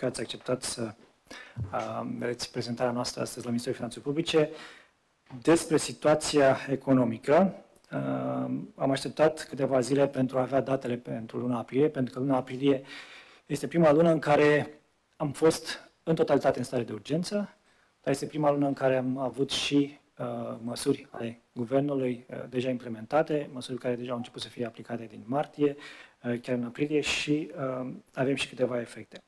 că ați acceptat să vedeți prezentarea noastră astăzi la Ministerul Finanțelor Publice despre situația economică. Am așteptat câteva zile pentru a avea datele pentru luna aprilie, pentru că luna aprilie este prima lună în care am fost în totalitate în stare de urgență, dar este prima lună în care am avut și măsuri ale guvernului deja implementate, măsuri care deja au început să fie aplicate din martie, chiar în aprilie, și avem și câteva efecte.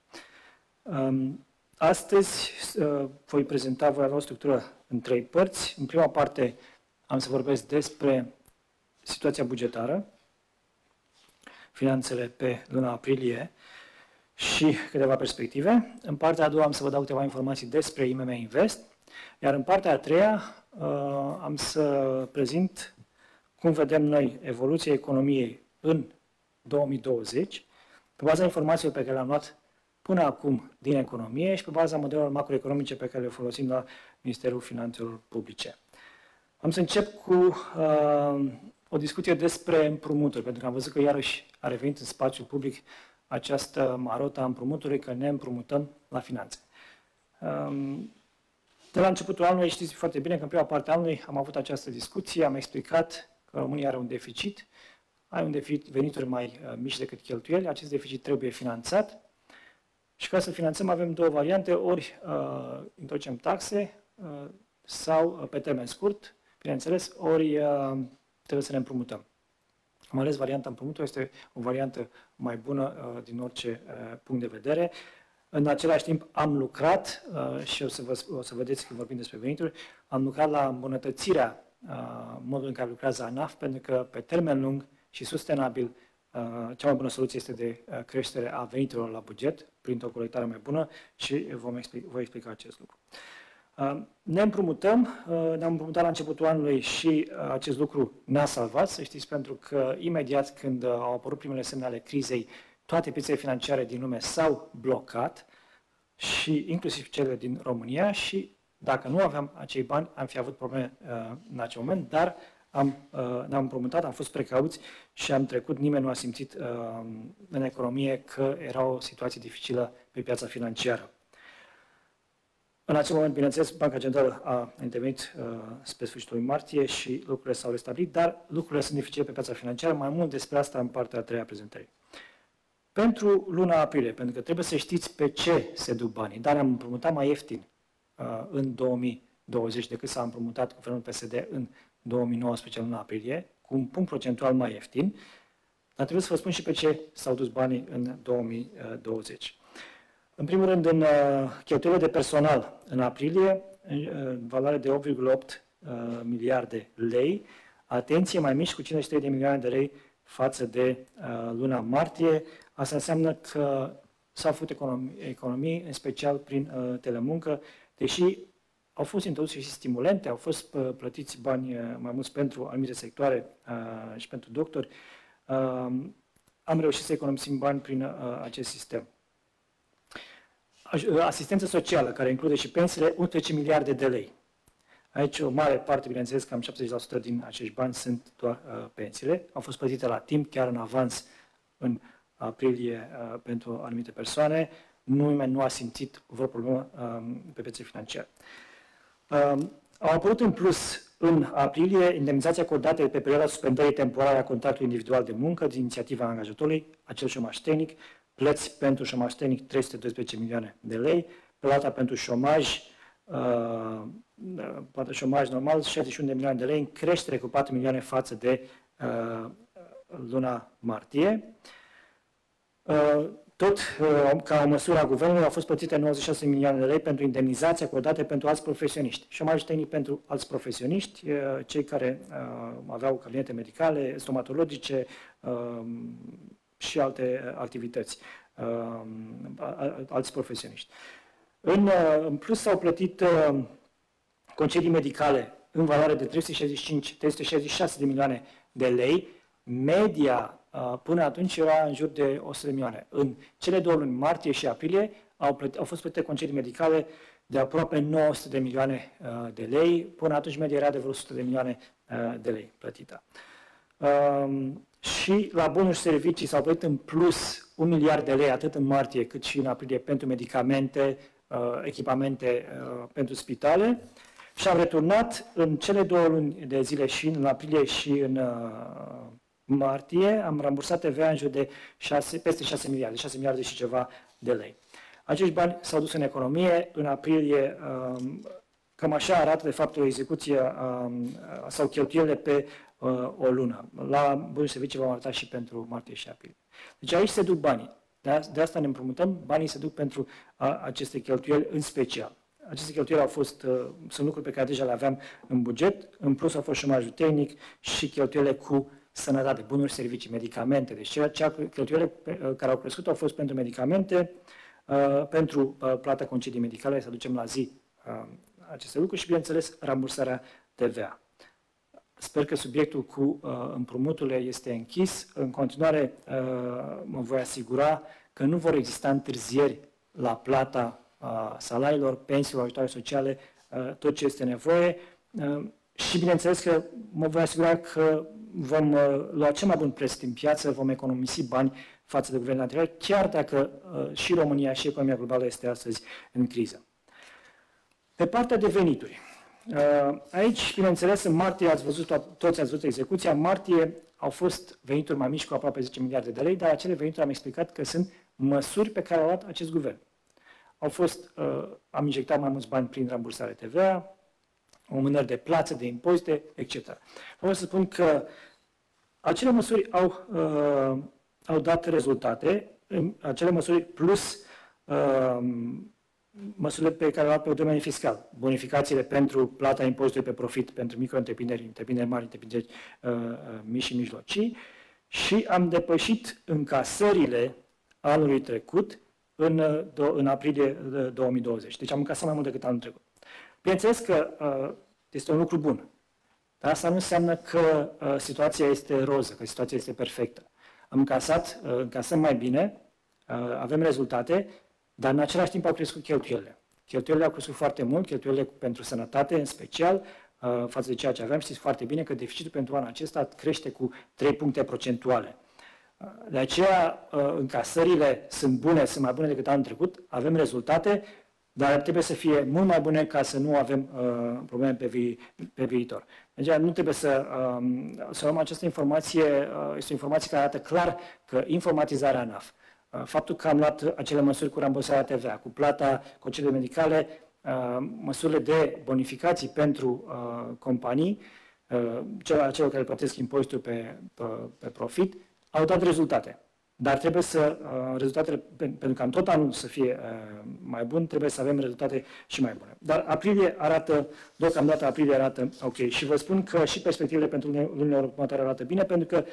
Astăzi voi avea o structură în 3 părți. În prima parte am să vorbesc despre situația bugetară, finanțele pe luna aprilie și câteva perspective. În partea a doua am să vă dau câteva informații despre IMM Invest, iar în partea a treia am să prezint cum vedem noi evoluția economiei în 2020, pe baza informațiilor pe care le-am luat până acum din economie și pe baza modelelor macroeconomice pe care le folosim la Ministerul Finanțelor Publice. Am să încep cu o discuție despre împrumuturi, pentru că am văzut că iarăși a revenit în spațiul public această marotă a împrumutului, că ne împrumutăm la finanțe. De la începutul anului știți foarte bine că în prima parte a anului am avut această discuție, am explicat că România are un deficit, are un deficit, venituri mai mici decât cheltuieli, acest deficit trebuie finanțat și ca să finanțăm avem două variante, ori introducem taxe sau pe termen scurt, bineînțeles, ori trebuie să ne împrumutăm. Am ales varianta împrumutului, este o variantă mai bună din orice punct de vedere. În același timp am lucrat, și o să vedeți când vorbim despre venituri, am lucrat la îmbunătățirea modului în care lucrează ANAF, pentru că pe termen lung și sustenabil cea mai bună soluție este de creștere a veniturilor la buget, printr-o colectare mai bună și voi explica acest lucru. Ne împrumutăm, ne-am împrumutat la începutul anului și acest lucru ne-a salvat, să știți, pentru că imediat când au apărut primele semne ale crizei, toate piețele financiare din lume s-au blocat, și inclusiv cele din România, și dacă nu aveam acei bani, am fi avut probleme în acel moment, dar ne-am împrumutat, am fost precauți și am trecut, nimeni nu a simțit în economie că era o situație dificilă pe piața financiară. În acel moment, bineînțeles, Banca Centrală a intervenit spre sfârșitul lui martie și lucrurile s-au restabilit, dar lucrurile sunt dificile pe piața financiară, mai mult despre asta în partea a treia a prezentării. Pentru luna aprilie, pentru că trebuie să știți pe ce se duc banii, dar am împrumutat mai ieftin în 2020 decât s-a împrumutat guvernul PSD în 2019 în luna aprilie, cu un punct procentual mai ieftin, dar trebuie să vă spun și pe ce s-au dus banii în 2020. În primul rând, în cheltuielile de personal în aprilie, în valoare de 8,8 miliarde lei, atenție, mai mici cu 53 de milioane de lei față de luna martie. Asta înseamnă că s-au făcut economii, în special prin telemuncă, deși au fost introduse și stimulente, au fost plătiți bani mai mulți pentru anumite sectoare și pentru doctori. Am reușit să economisim bani prin acest sistem. Asistență socială, care include și pensiile, 11 miliarde de lei. Aici o mare parte, bineînțeles, cam 70% din acești bani sunt doar pensiile. Au fost plătite la timp, chiar în avans, în aprilie pentru anumite persoane. Nimeni nu a simțit vreo problemă pe piețe financiare. Au apărut în plus în aprilie indemnizația acordate pe perioada suspendării temporare a contractului individual de muncă din inițiativa angajatorului, acel șomaj tehnic, plăți pentru șomaj tehnic 312 milioane de lei, plata pentru șomaj, plata șomaj normal 61 de milioane de lei, în creștere cu 4 milioane față de luna martie. Tot ca o măsură a guvernului au fost plătite 96 milioane de lei pentru indemnizații acordate pentru alți profesioniști. Șomaj tehnic pentru alți profesioniști, cei care aveau cabinete medicale, stomatologice și alte activități, alți profesioniști. În plus s-au plătit concedii medicale în valoare de 366 de milioane de lei. Media până atunci era în jur de 100 de milioane. În cele 2 luni, martie și aprilie, au fost plătite concedii medicale de aproape 900 de milioane de lei. Până atunci media era de vreo 100 de milioane de lei plătită. Și la bunuri și servicii s-au plătit în plus 1 miliard de lei atât în martie cât și în aprilie pentru medicamente, echipamente pentru spitale și am returnat în cele 2 luni de zile și în aprilie și în martie, am rambursat TVA în jur de peste 6 miliarde, 6 miliarde și ceva de lei. Acești bani s-au dus în economie, în aprilie, cam așa arată de fapt o execuție sau cheltuielile pe o lună. La bunuri servicii vom arăta și pentru martie și aprilie. Deci aici se duc banii. De asta ne împrumutăm, banii se duc pentru aceste cheltuieli în special. Aceste cheltuieli sunt lucruri pe care deja le aveam în buget, în plus au fost șomajul tehnic și cheltuielile cu sănătate, bunuri, servicii, medicamente. Deci cheltuielile care au crescut au fost pentru medicamente, pentru plata concedii medicale, să ducem la zi aceste lucruri și, bineînțeles, rambursarea TVA. Sper că subiectul cu împrumuturile este închis. În continuare, mă voi asigura că nu vor exista întârzieri la plata salariilor, pensiilor, ajutoare sociale, tot ce este nevoie. Și, bineînțeles, că mă voi asigura că vom lua cel mai bun preț din piață, vom economisi bani față de guvernul anterior, chiar dacă și România și economia globală este astăzi în criză. Pe partea de venituri. Aici, bineînțeles, în martie toți ați văzut execuția. În martie au fost venituri mai mici cu aproape 10 miliarde de lei, dar acele venituri am explicat că sunt măsuri pe care au luat acest guvern. Am injectat mai mulți bani prin rambursare TVA, amânări de plată, de impozite, etc. Vreau să spun că acele măsuri au dat rezultate, acele măsuri plus măsurile pe care le-au luat pe domeniul fiscal, bonificațiile pentru plata impozitului pe profit pentru micro-întreprinderi, întreprinderi mari, întreprinderi mici și mijlocii și am depășit încasările anului trecut în aprilie 2020. Deci am încasat mai mult decât anul trecut. Bineînțeles că este un lucru bun, dar asta nu înseamnă că situația este roză, că situația este perfectă. Încasăm mai bine, avem rezultate, dar în același timp au crescut cheltuielile. Cheltuielile au crescut foarte mult, cheltuielile pentru sănătate în special, față de ceea ce aveam. Știți foarte bine că deficitul pentru anul acesta crește cu 3 puncte procentuale. De aceea, încasările sunt bune, sunt mai bune decât anul trecut, avem rezultate, dar trebuie să fie mult mai bune ca să nu avem probleme pe viitor. Deci nu trebuie să luăm această informație, este o informație care arată clar că informatizarea ANAF, faptul că am luat acele măsuri cu rambursarea TVA, cu plata concedii medicale, măsurile de bonificații pentru companii, celor care plătesc impozitul pe profit, au dat rezultate. Dar trebuie rezultatele, pentru ca în tot anul să fie mai bun, trebuie să avem rezultate și mai bune. Dar deocamdată aprilie arată ok. Și vă spun că și perspectivele pentru lunile următoare arată bine, pentru că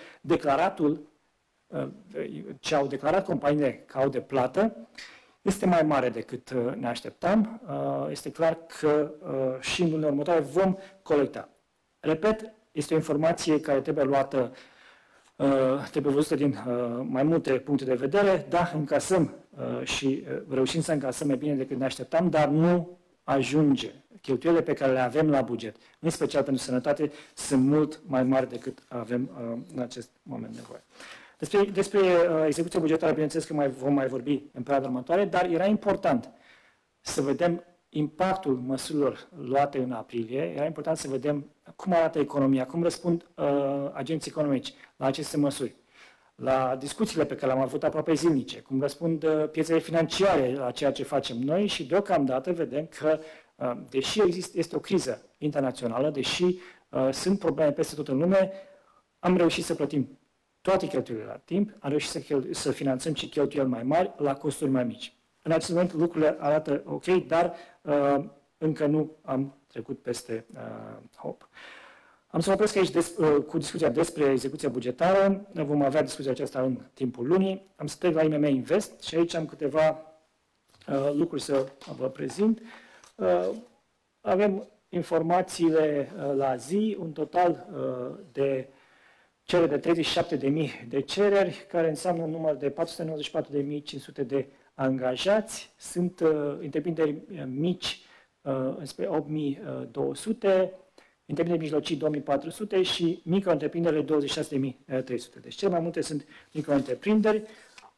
ce au declarat companiile că au de plată este mai mare decât ne așteptam. Este clar că și în lunile următoare vom colecta. Repet, este o informație care trebuie luată, trebuie văzută din mai multe puncte de vedere. Da, încasăm și reușim să încasăm mai bine decât ne așteptam, dar nu ajunge. Cheltuielile pe care le avem la buget, în special pentru sănătate, sunt mult mai mari decât avem în acest moment nevoie. Despre execuția bugetară, bineînțeles că vom mai vorbi în perioada următoare, dar era important să vedem impactul măsurilor luate în aprilie, era important să vedem cum arată economia, cum răspund agenții economici la aceste măsuri, la discuțiile pe care le-am avut aproape zilnice, cum răspund piețele financiare la ceea ce facem noi și deocamdată vedem că, deși este o criză internațională, deși sunt probleme peste tot în lume, am reușit să plătim toate cheltuielile la timp, am reușit să finanțăm și cheltuieli mai mari la costuri mai mici. În acest moment lucrurile arată ok, dar încă nu am trecut peste hop. Am să mă opresc aici cu discuția despre execuția bugetară. Vom avea discuția aceasta în timpul lunii. Am să trec la IMM Invest și aici am câteva lucruri să vă prezint. Avem informațiile la zi, un total de cereri de 37.000 de cereri, care înseamnă un număr de 494.500 de angajați. Sunt întreprinderi mici înspre 8.200, întreprinderi mijlocii 2.400 și micro-întreprinderile 26.300. Deci cele mai multe sunt micro-întreprinderi.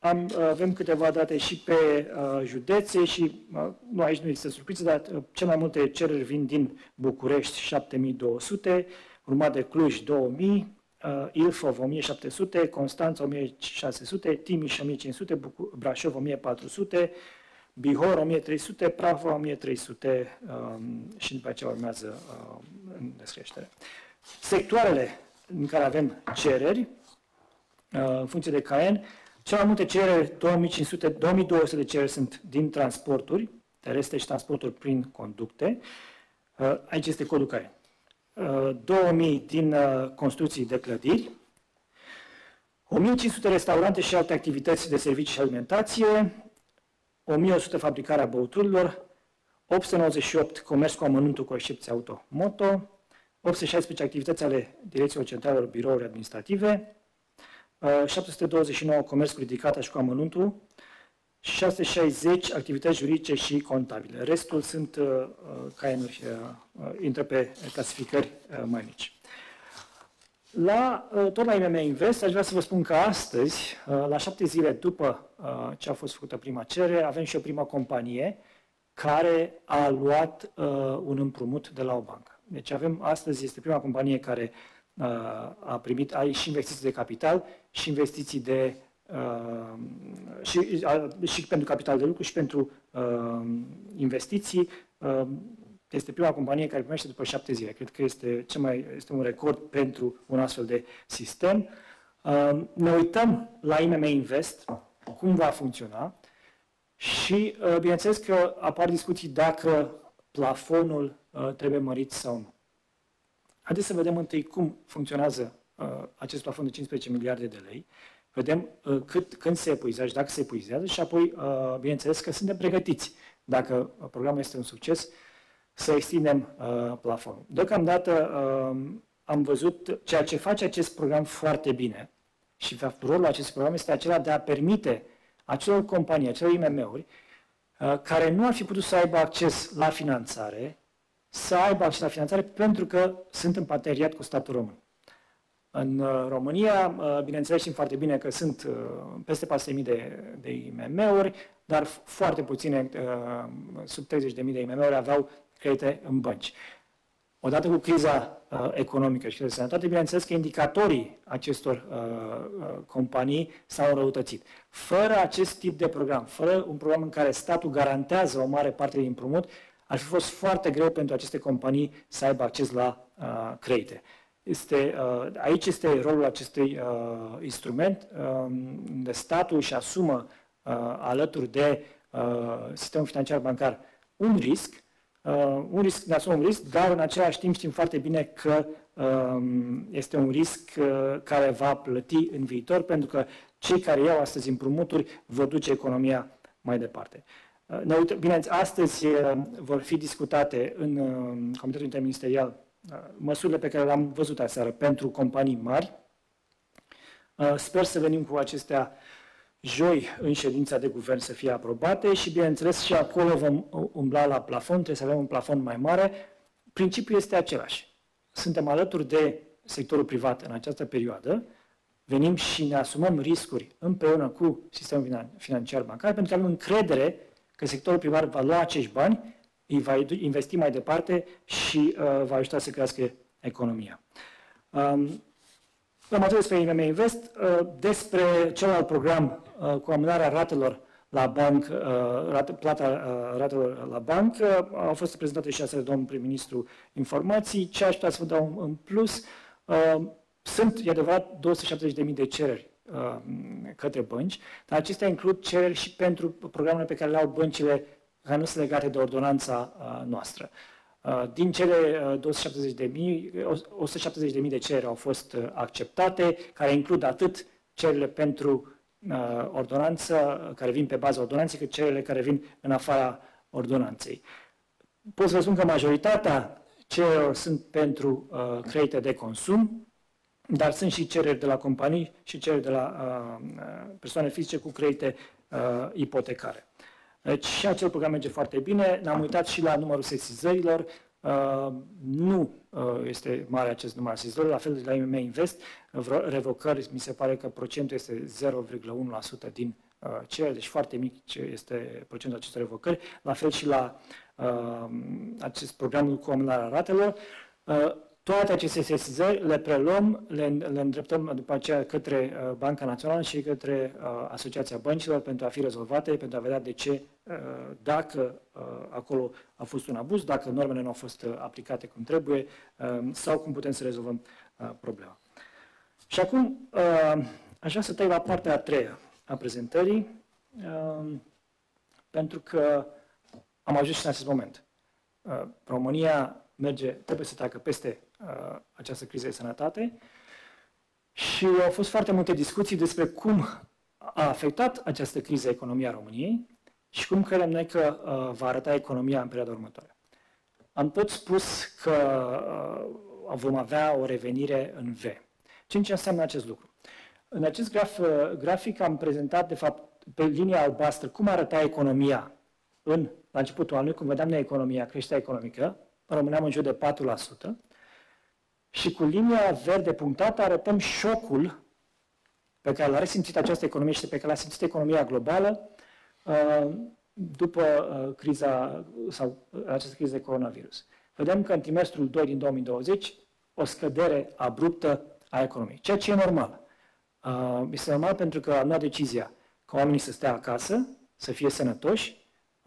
Avem câteva date și pe județe și, nu, aici nu există surpriză, dar cel mai multe cereri vin din București, 7200, urmat de Cluj, 2000, Ilfov, 1700, Constanța, 1600, Timiș, 1500, Brașov, 1400, Bihor, 1300, Prahova, 1300 și după aceea urmează în descreștere. Sectoarele în care avem cereri, în funcție de CAEN, cele mai multe cereri, 2200 de cereri sunt din transporturi terestre și transporturi prin conducte. Aici este codul CAEN. 2000 din construcții de clădiri, 1500 restaurante și alte activități de servicii și alimentație, 1100 fabricarea băuturilor, 898 comerț cu amănuntul cu excepție auto-moto, 816 activități ale direcțiilor centralelor birouri administrative, 729 comerț cu ridicata și cu amănuntul, 660 activități juridice și contabile. Restul sunt CAEN-uri, intră pe clasificări mai mici. Tot la IMM Invest, aș vrea să vă spun că astăzi, la 7 zile după ce a fost făcută prima cerere, avem și o prima companie care a luat un împrumut de la o bancă. Deci astăzi este prima companie care a primit și investiții de capital și investiții de și pentru capital de lucru și pentru investiții. Este prima companie care primește după 7 zile. Cred că este un record pentru un astfel de sistem. Ne uităm la IMM Invest, cum va funcționa și bineînțeles că apar discuții dacă plafonul trebuie mărit sau nu. Haideți să vedem întâi cum funcționează acest plafon de 15 miliarde de lei, vedem când se epuizează și dacă se epuizează și apoi, bineînțeles, că suntem pregătiți, dacă programul este un succes, să extindem plafonul. Deocamdată am văzut ceea ce face acest program foarte bine și rolul acestui program este acela de a permite acelor companii, acelor IMM-uri, care nu ar fi putut să aibă acces la finanțare, să aibă acces la finanțare pentru că sunt în parteneriat cu statul român. În România, bineînțeles, știm foarte bine că sunt peste 400.000 de IMM-uri, dar foarte puține, sub 30.000 de IMM-uri, aveau credite în bănci. Odată cu criza economică și criza de sănătate, bineînțeles că indicatorii acestor companii s-au înrăutățit. Fără acest tip de program, fără un program în care statul garantează o mare parte din împrumut, ar fi fost foarte greu pentru aceste companii să aibă acces la credite. Aici este rolul acestui instrument, unde statul își asumă alături de sistemul financiar bancar un risc, ne asumă un risc, dar în același timp știm foarte bine că este un risc care va plăti în viitor, pentru că cei care iau astăzi împrumuturi vor duce economia mai departe. Bine, astăzi vor fi discutate în Comitetul Interministerial măsurile pe care le-am văzut aseară pentru companii mari. Sper să venim cu acestea joi în ședința de guvern să fie aprobate și, bineînțeles, și acolo vom umbla la plafon, trebuie să avem un plafon mai mare. Principiul este același. Suntem alături de sectorul privat în această perioadă, venim și ne asumăm riscuri împreună cu sistemul financiar bancar, pentru că avem încredere că sectorul privat va lua acești bani, îi va investi mai departe și va ajuta să crească economia. Am atât despre IMM Invest, despre celălalt program cu amânarea ratelor la banc, plata ratelor la banc, au fost prezentate și astea de domnul prim-ministru informații. Ce aș putea să vă dau în plus? Sunt, e adevărat, 270.000 de cereri către bănci, dar acestea includ cereri și pentru programele pe care le au băncile care nu sunt legate de ordonanța noastră. Din cele 170.000 de cereri au fost acceptate, care includ atât cererile pentru ordonanță, care vin pe baza ordonanței, cât cererile care vin în afara ordonanței. Pot să vă spun că majoritatea cererilor sunt pentru credite de consum, dar sunt și cereri de la companii și cereri de la persoane fizice cu credite ipotecare. Deci și acel program merge foarte bine. Ne-am uitat și la numărul sesizărilor. Nu este mare acest număr al sesizărilor, la fel de la IMM Invest. Revocări, mi se pare că procentul este 0,1% din cereri, deci foarte mic este procentul acestor revocări, la fel și la acest program cu amânarea ratelor. Toate aceste sesizări le preluăm, le îndreptăm după aceea către Banca Națională și către Asociația Băncilor pentru a fi rezolvate, pentru a vedea de ce, dacă acolo a fost un abuz, dacă normele nu au fost aplicate cum trebuie sau cum putem să rezolvăm problema. Și acum aș vrea să trec la partea a treia a prezentării, pentru că am ajuns și în acest moment. România trebuie să treacă peste această criză de sănătate și au fost foarte multe discuții despre cum a afectat această criză economia României și cum credem noi că va arăta economia în perioada următoare. Am tot spus că vom avea o revenire în V. Ce înseamnă acest lucru? În acest grafic am prezentat, de fapt, pe linia albastră cum arăta economia la începutul anului, cum vedeam noi economia, creșterea economică, rămâneam în jur de 4%, și cu linia verde punctată arătăm șocul pe care l-a resimțit această economie și pe care l-a simțit economia globală după această criză de coronavirus. Vedem că în trimestrul 2 din 2020 o scădere abruptă a economiei, ceea ce e normal. Este normal pentru că am luat decizia ca oamenii să stea acasă, să fie sănătoși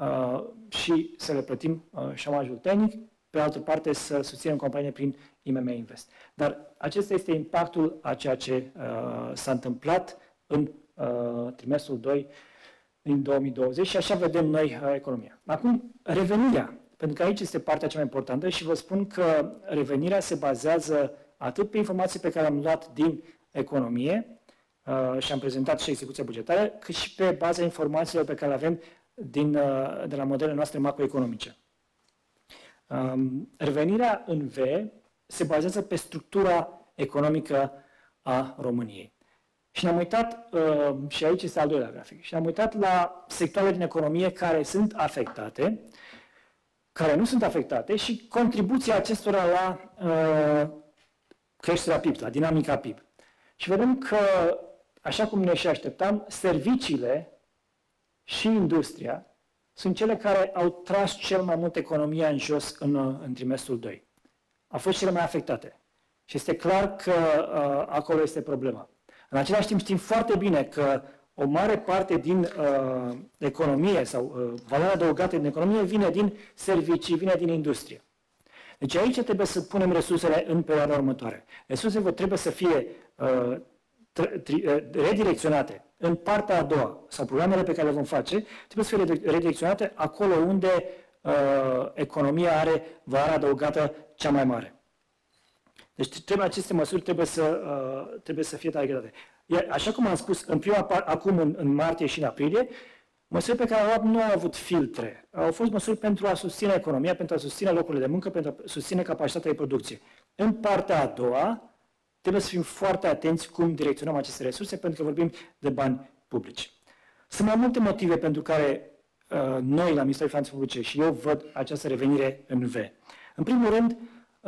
și să le plătim șomajul tehnic, pe altă parte să susținem companiile prin IMM Invest. Dar acesta este impactul a ceea ce s-a întâmplat în trimestrul 2 din 2020 și așa vedem noi economia. Acum, revenirea, pentru că aici este partea cea mai importantă și vă spun că revenirea se bazează atât pe informații pe care am luat din economie și am prezentat și execuția bugetară, cât și pe baza informațiilor pe care le avem de la modelele noastre macroeconomice. Revenirea în V se bazează pe structura economică a României. Și ne-am uitat, și aici este al doilea grafic, și ne-am uitat la sectoarele din economie care sunt afectate, care nu sunt afectate și contribuția acestora la creșterea PIB, la dinamica PIB. Și vedem că, așa cum ne și așteptam, serviciile și industria sunt cele care au tras cel mai mult economia în jos în trimestrul 2. Au fost cele mai afectate. Și este clar că acolo este problema. În același timp știm foarte bine că o mare parte din economie sau valoarea adăugată din economie vine din servicii, vine din industrie. Deci aici trebuie să punem resursele în perioada următoare. Resursele trebuie să fie redirecționate în partea a doua, sau programele pe care le vom face, trebuie să fie redirecționate acolo unde economia are valoarea adăugată cea mai mare. Deci aceste măsuri trebuie să fie targetate. Iar așa cum am spus, acum în martie și în aprilie, măsuri pe care le-au luat nu au avut filtre. Au fost măsuri pentru a susține economia, pentru a susține locurile de muncă, pentru a susține capacitatea de producție. În partea a doua, trebuie să fim foarte atenți cum direcționăm aceste resurse, pentru că vorbim de bani publici. Sunt mai multe motive pentru care noi, la Ministerul Finanțelor Publice, și eu văd această revenire în V. În primul rând,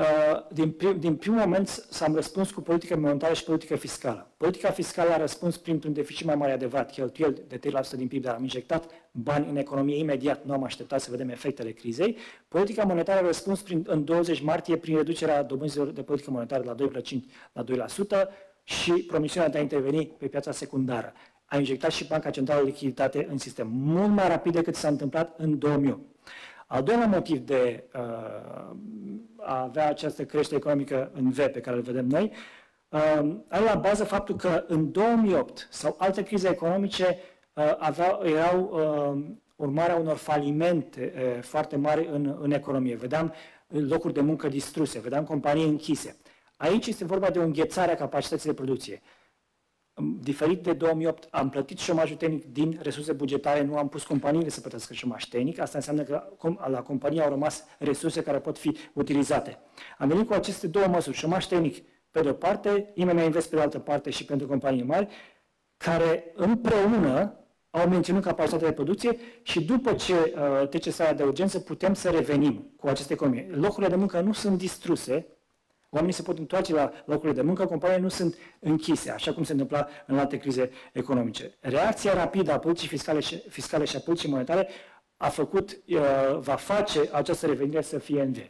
din primul moment s-am răspuns cu politică monetară și politică fiscală. Politica fiscală a răspuns printr-un deficit mai mare adevărat, cheltuieli de 3% din PIB, dar am injectat bani în economie imediat, nu am așteptat să vedem efectele crizei. Politica monetară a răspuns în 20 martie prin reducerea dobânzilor de politică monetară de la 2,5% la 2% și promisiunea de a interveni pe piața secundară. A injectat și Banca Centrală lichiditate în sistem, mult mai rapid decât s-a întâmplat în 2008. Al doilea motiv de a avea această creștere economică în V pe care îl vedem noi, are la bază faptul că în 2008 sau alte crize economice erau urmarea unor falimente foarte mari în economie. Vedeam locuri de muncă distruse, vedeam companii închise. Aici este vorba de o înghețare a capacității de producție. Diferit de 2008, am plătit șomajul tehnic din resurse bugetare, nu am pus companiile să plătească șomaj tehnic. Asta înseamnă că la companie au rămas resurse care pot fi utilizate. Am venit cu aceste două măsuri, șomaj tehnic pe de o parte, IMM Invest pe de altă parte și pentru companii mari, care împreună au menținut capacitatea de producție și după ce trece starea de urgență putem să revenim cu aceste economie. Locurile de muncă nu sunt distruse, Oamenii se pot întoarce la locurile de muncă, companiile nu sunt închise, așa cum se întâmpla în alte crize economice. Reacția rapidă a politicii fiscale și a politicii monetare va face această revenire să fie în V.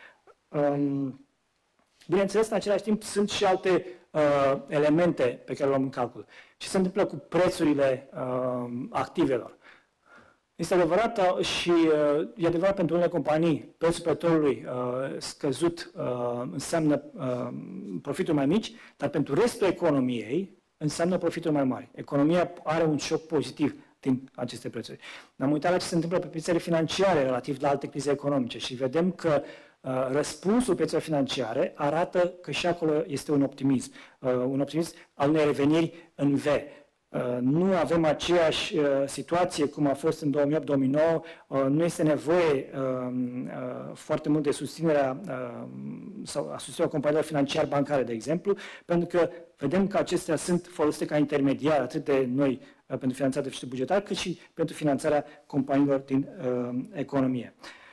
Bineînțeles, în același timp, sunt și alte elemente pe care le luăm în calcul. Ce se întâmplă cu prețurile activelor? Este adevărat și e adevărat pentru unele companii, prețul petrolului scăzut înseamnă profituri mai mici, dar pentru restul economiei înseamnă profituri mai mari. Economia are un șoc pozitiv din aceste prețuri. Ne-am uitat la ce se întâmplă pe piețele financiare relativ la alte crize economice și vedem că răspunsul piețelor financiare arată că și acolo este un optimism al unei reveniri în V. Nu avem aceeași situație cum a fost în 2008-2009, nu este nevoie foarte mult de susținerea sau a susținerea companiilor financiare bancare, de exemplu, pentru că vedem că acestea sunt folosite ca intermediari atât de noi pentru finanțarea deficitului bugetar, cât și pentru finanțarea companiilor din economie.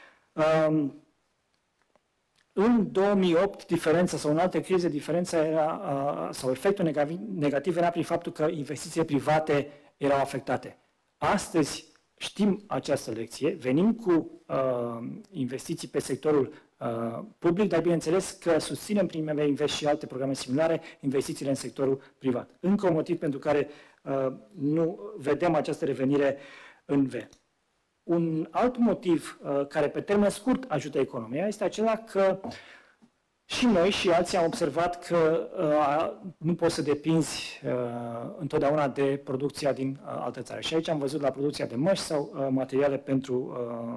În 2008, diferența sau în alte crize, diferența era, sau efectul negativ era prin faptul că investițiile private erau afectate. Astăzi știm această lecție, venim cu investiții pe sectorul public, dar bineînțeles că susținem prin IMM Invest și alte programe similare investițiile în sectorul privat. Încă un motiv pentru care nu vedem această revenire în V. Un alt motiv care pe termen scurt ajută economia este acela că și noi și alții am observat că nu poți să depinzi întotdeauna de producția din altă țară. Și aici am văzut la producția de măști sau materiale pentru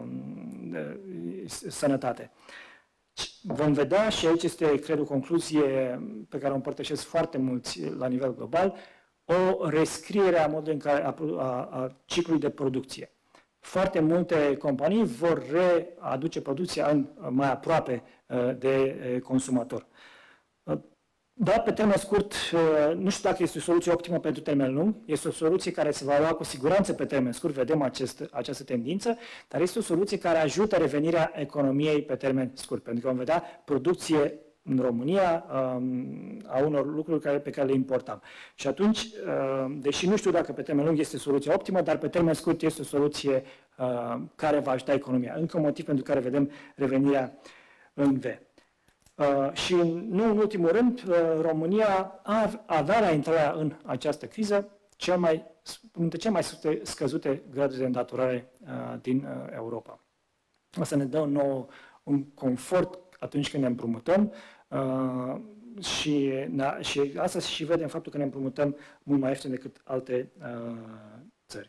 sănătate. Vom vedea, și aici este, cred, o concluzie pe care o împărtășesc foarte mulți la nivel global, o rescriere a modului în care a ciclului de producție. Foarte multe companii vor readuce producția mai aproape de consumator. Dar pe termen scurt, nu știu dacă este o soluție optimă pentru termen lung, este o soluție care se va lua cu siguranță pe termen scurt, vedem această tendință, dar este o soluție care ajută revenirea economiei pe termen scurt, pentru că vom vedea producție în România a unor lucruri pe care le importam. Și atunci, deși nu știu dacă pe termen lung este soluția optimă, dar pe termen scurt este o soluție care va ajuta economia. Încă un motiv pentru care vedem revenirea în V. Și nu în ultimul rând, România avea la intrarea în această criză dintre cele mai scăzute graduri de îndatorare din Europa. Asta ne dă un confort atunci când ne împrumutăm și asta și vedem faptul că ne împrumutăm mult mai ieftin decât alte țări.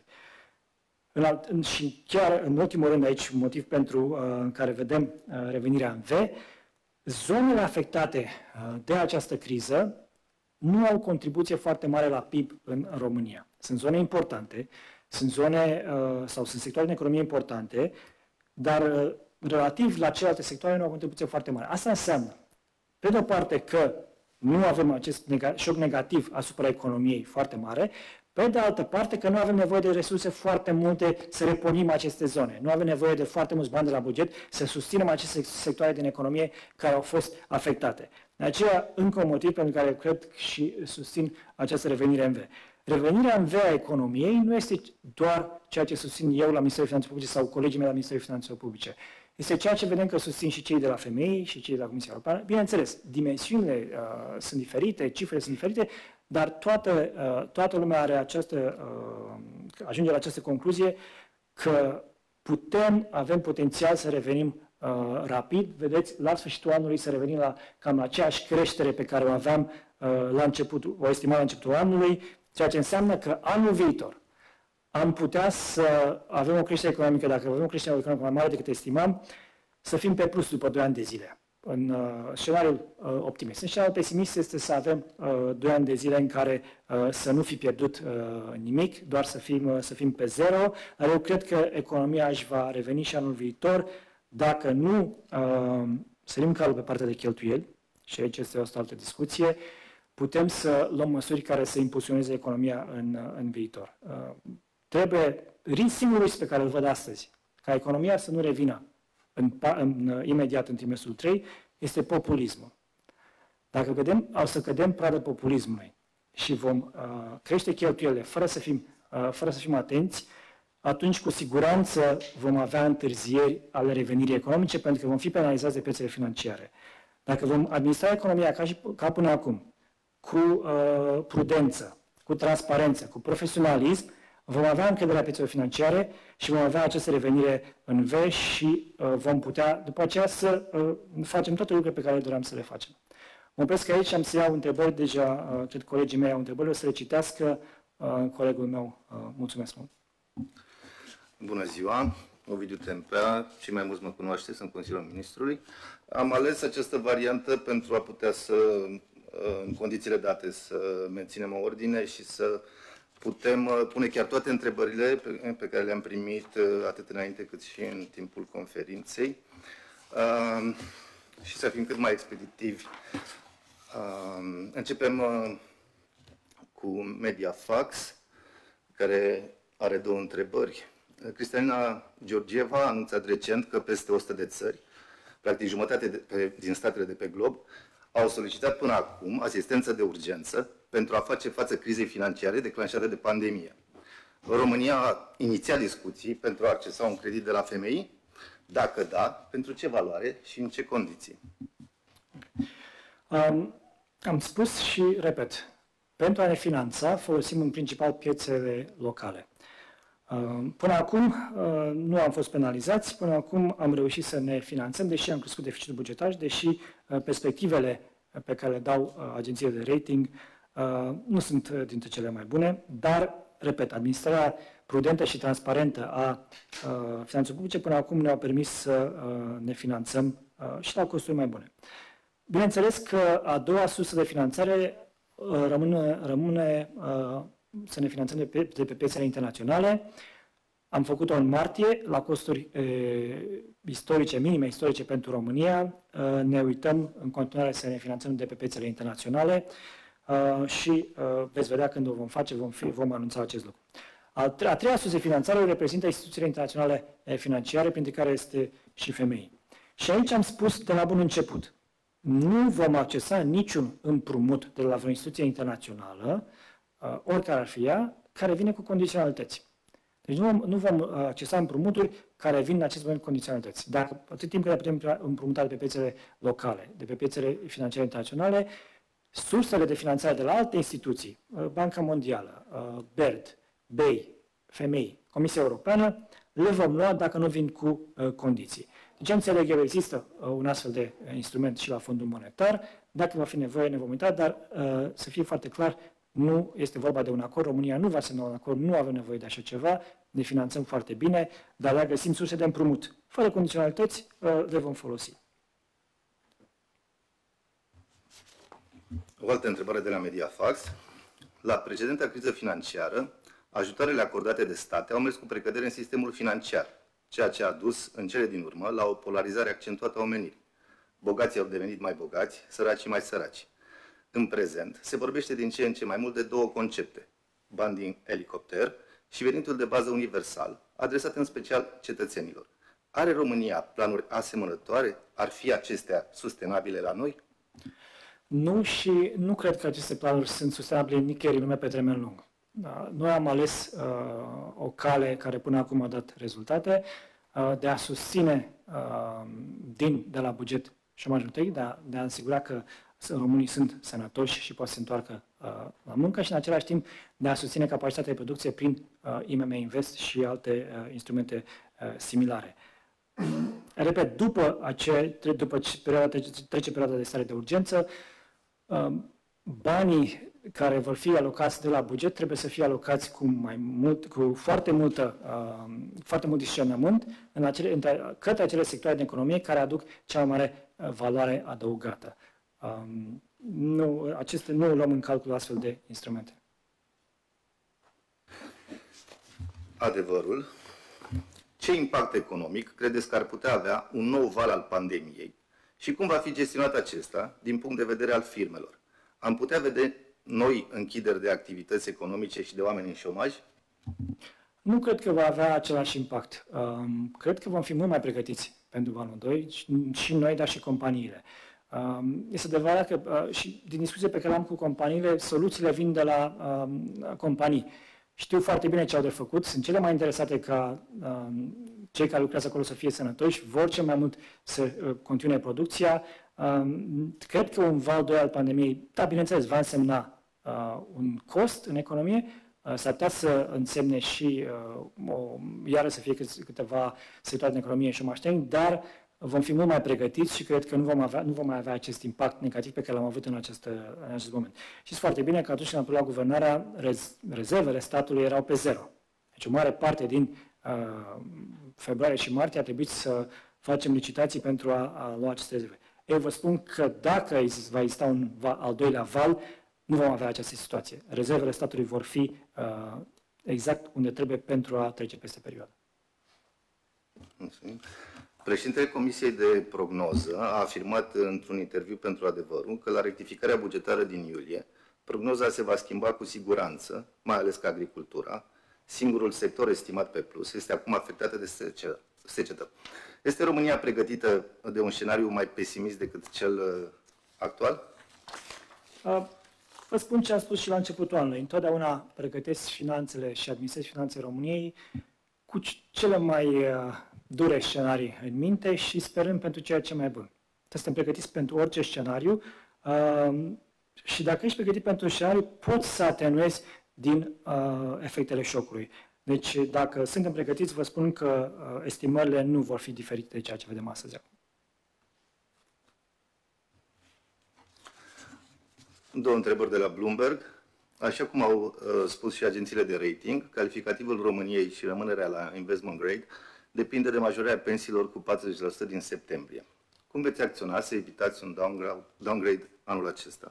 Și chiar în ultimul rând aici, un motiv pentru care vedem revenirea în V, zonele afectate de această criză nu au contribuție foarte mare la PIB în România. Sunt zone importante, sunt zone sau sunt sectoare din economie importante, dar relativ la celelalte sectoare nu au contribuție foarte mare. Asta înseamnă, pe de o parte, că nu avem acest șoc negativ asupra economiei foarte mare, pe de altă parte că nu avem nevoie de resurse foarte multe să repornim aceste zone. Nu avem nevoie de foarte mulți bani de la buget să susținem aceste sectoare din economie care au fost afectate. De aceea, încă un motiv pentru care cred și susțin această revenire în V. Revenirea în V a economiei nu este doar ceea ce susțin eu la Ministerul Finanțelor Publice sau colegii mei la Ministerul Finanțelor Publice. Este ceea ce vedem că susțin și cei de la FMI și cei de la Comisia Europeană. Bineînțeles, dimensiunile sunt diferite, cifrele sunt diferite, dar toată lumea ajunge la această concluzie că avem potențial să revenim rapid. Vedeți, la sfârșitul anului să revenim cam la aceeași creștere pe care o aveam o estimam la începutul anului, ceea ce înseamnă că anul viitor am putea să avem o creștere economică, dacă avem o creștere economică mai mare decât estimam, să fim pe plus după 2 ani de zile. În scenariul optimist. În scenariul pesimist este să avem 2 ani de zile în care să nu fi pierdut nimic, doar să fim pe zero, dar eu cred că economia își va reveni și anul viitor dacă nu sărim calul pe partea de cheltuieli, și aici este o altă discuție, putem să luăm măsuri care să impulsioneze economia în viitor. Trebuie, singurul risc pe care îl văd astăzi, ca economia să nu revină imediat în trimestrul 3, este populismul. Dacă o să cădem pradă populismului și vom crește cheltuielile fără să fim atenți, atunci cu siguranță vom avea întârzieri ale revenirii economice, pentru că vom fi penalizați de piețele financiare. Dacă vom administra economia ca până acum, cu prudență, cu transparență, cu profesionalism, vom avea încrederea piețelor financiare și vom avea această revenire în V și vom putea, după aceea, să facem toate lucrurile pe care doream să le facem. Mă opresc aici și am să iau întrebări, deja cred colegii mei au întrebări, o să le citească colegul meu. Mulțumesc mult! Bună ziua! Ovidiu Tempea, cei mai mulți mă cunoaște, sunt Consiliul Ministrului. Am ales această variantă pentru a putea să, în condițiile date, să menținem o ordine și să putem pune chiar toate întrebările pe care le-am primit atât înainte cât și în timpul conferinței și să fim cât mai expeditivi. Începem cu Mediafax, care are două întrebări. Cristalina Georgieva a anunțat recent că peste 100 de țări, practic jumătate din statele de pe glob, au solicitat până acum asistență de urgență pentru a face față crizei financiare declanșate de pandemie. România a inițiat discuții pentru a accesa un credit de la FMI? Dacă da, pentru ce valoare și în ce condiții? Am spus și repet, pentru a ne finanța folosim în principal piețele locale. Până acum nu am fost penalizați, până acum am reușit să ne finanțăm, deși am crescut deficitul bugetar, deși perspectivele pe care le dau agențiile de rating nu sunt dintre cele mai bune, dar, repet, administrarea prudentă și transparentă a finanțelor publice până acum ne-au permis să ne finanțăm și la costuri mai bune. Bineînțeles că a doua sursă de finanțare rămâne să ne finanțăm de pe piețele internaționale. Am făcut-o în martie, la costuri istorice, minime istorice pentru România. Ne uităm în continuare să ne finanțăm de pe piețele internaționale și veți vedea când o vom face, vom anunța acest lucru. A treia sursă de finanțare reprezintă instituțiile internaționale financiare, printre care este și FMI. Și aici am spus de la bun început, nu vom accesa niciun împrumut de la vreo instituție internațională, oricare ar fi ea, care vine cu condiționalități. Deci nu vom accesa împrumuturi care vin în acest moment cu condiționalități. Dacă atât timp cât putem împrumuta de pe piețele locale, de pe piețele financiare internaționale, sursele de finanțare de la alte instituții, Banca Mondială, BERD, BEI, FMI, Comisia Europeană, le vom lua dacă nu vin cu condiții. Deci înțeleg eu, există un astfel de instrument și la Fondul Monetar, dacă va fi nevoie, ne vom uita, dar să fie foarte clar, nu este vorba de un acord, România nu va semna un acord, nu avem nevoie de așa ceva, ne finanțăm foarte bine, dar dacă găsim surse de împrumut, fără condiționalități, le vom folosi. O altă întrebare de la Mediafax. La precedenta criză financiară, ajutoarele acordate de state au mers cu precădere în sistemul financiar, ceea ce a dus în cele din urmă la o polarizare accentuată a omenirii. Bogații au devenit mai bogați, săracii mai săraci. În prezent, se vorbește din ce în ce mai mult de două concepte, bani din elicopter și venitul de bază universal, adresat în special cetățenilor. Are România planuri asemănătoare? Ar fi acestea sustenabile la noi? Nu, și nu cred că aceste planuri sunt sustenabile nicăieri în lume pe termen lung. Da, noi am ales o cale care până acum a dat rezultate, de a susține de la buget șomajul tehnic, de a asigura că românii sunt sănătoși și pot să se întoarcă la muncă și în același timp de a susține capacitatea de producție prin IMM Invest și alte instrumente similare. Repet, după trece perioada de stare de urgență, banii care vor fi alocați de la buget trebuie să fie alocați cu foarte mult discernământ către acele sectoare de economie care aduc cea mai mare valoare adăugată. Nu luăm în calcul astfel de instrumente. Adevărul. Ce impact economic credeți că ar putea avea un nou val al pandemiei și cum va fi gestionat acesta din punct de vedere al firmelor? Am putea vedea noi închideri de activități economice și de oameni în șomaj? Nu cred că va avea același impact. Cred că vom fi mult mai pregătiți pentru valul 2, și noi, dar și companiile. Este adevărat că și din discuție pe care am cu companiile, soluțiile vin de la companii. Știu foarte bine ce au de făcut, sunt cele mai interesate ca cei care lucrează acolo să fie sănătoși, vor cel mai mult să continue producția. Cred că un val 2 al pandemiei, da, bineînțeles, va însemna un cost în economie, s-ar putea să însemne și iară să fie câteva sectoare din economie și șomaj, dar vom fi mult mai pregătiți și cred că nu vom mai avea acest impact negativ pe care l-am avut în acest moment. Știți foarte bine că atunci când am preluat guvernarea, rezervele statului erau pe zero. Deci o mare parte din februarie și martie a trebuit să facem licitații pentru a lua aceste rezerve. Eu vă spun că dacă va exista un al doilea val, nu vom avea această situație. Rezervele statului vor fi exact unde trebuie pentru a trece peste perioadă. Mulțumim. Președintele Comisiei de Prognoză a afirmat într-un interviu pentru Adevărul că la rectificarea bugetară din iulie, prognoza se va schimba cu siguranță, mai ales că agricultura, singurul sector estimat pe plus, este acum afectată de secetă. Este România pregătită de un scenariu mai pesimist decât cel actual? Vă spun ce am spus și la începutul anului. Întotdeauna pregătesc finanțele și administrez finanțele României cu cele mai dure scenarii în minte și sperăm pentru ceea ce mai bun. Suntem pregătiți pentru orice scenariu și dacă ești pregătit pentru un scenariu, poți să atenuezi din efectele șocului. Deci, dacă suntem pregătiți, vă spun că estimările nu vor fi diferite de ceea ce vedem astăzi. Două întrebări de la Bloomberg. Așa cum au spus și agențiile de rating, calificativul României și rămânerea la investment grade depinde de majorarea pensiilor cu 40% din septembrie. Cum veți acționa să evitați un downgrade anul acesta?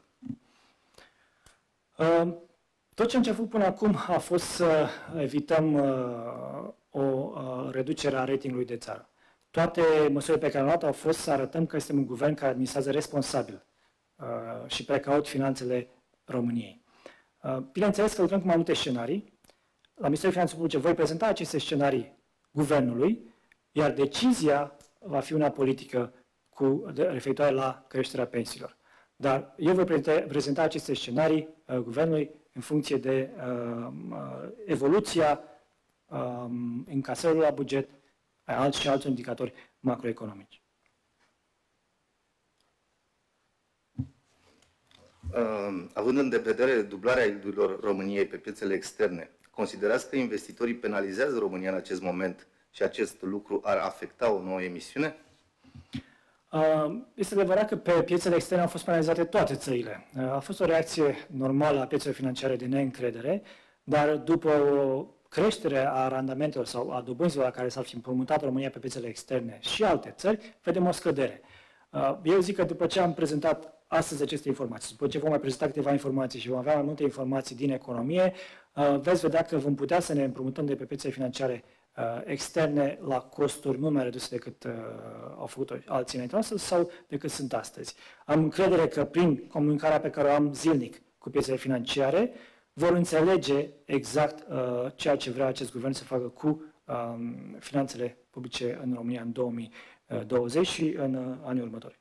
Tot ce am făcut până acum a fost să evităm o reducere a ratingului de țară. Toate măsurile pe care le-am luat au fost să arătăm că suntem un guvern care administrează responsabil și precaut finanțele României. Bineînțeles că lucrăm cu mai multe scenarii. La Ministerul Finanțelor Publice voi prezenta aceste scenarii guvernului, iar decizia va fi una politică referitoare la creșterea pensiilor. Dar eu voi prezenta aceste scenarii guvernului în funcție de evoluția încasărilor la buget și alți indicatori macroeconomici. Având în vedere dublarea yieldurilor României pe piețele externe, considerați că investitorii penalizează România în acest moment și acest lucru ar afecta o nouă emisiune? Este adevărat că pe piețele externe au fost penalizate toate țările. A fost o reacție normală a piețelor financiare de neîncredere, dar după o creștere a randamentelor sau a dobânzilor la care s-ar fi împrumutat România pe piețele externe și alte țări, vedem o scădere. Eu zic că după ce am prezentat astăzi aceste informații, după ce vom mai prezenta câteva informații și vom avea mai multe informații din economie, veți vedea că vom putea să ne împrumutăm de pe piețele financiare externe la costuri mult mai reduse decât au făcut-o alții înainte noastră sau decât sunt astăzi. Am încredere că prin comunicarea pe care o am zilnic cu piețele financiare vor înțelege exact ceea ce vrea acest guvern să facă cu finanțele publice în România în 2020 și în anii următori.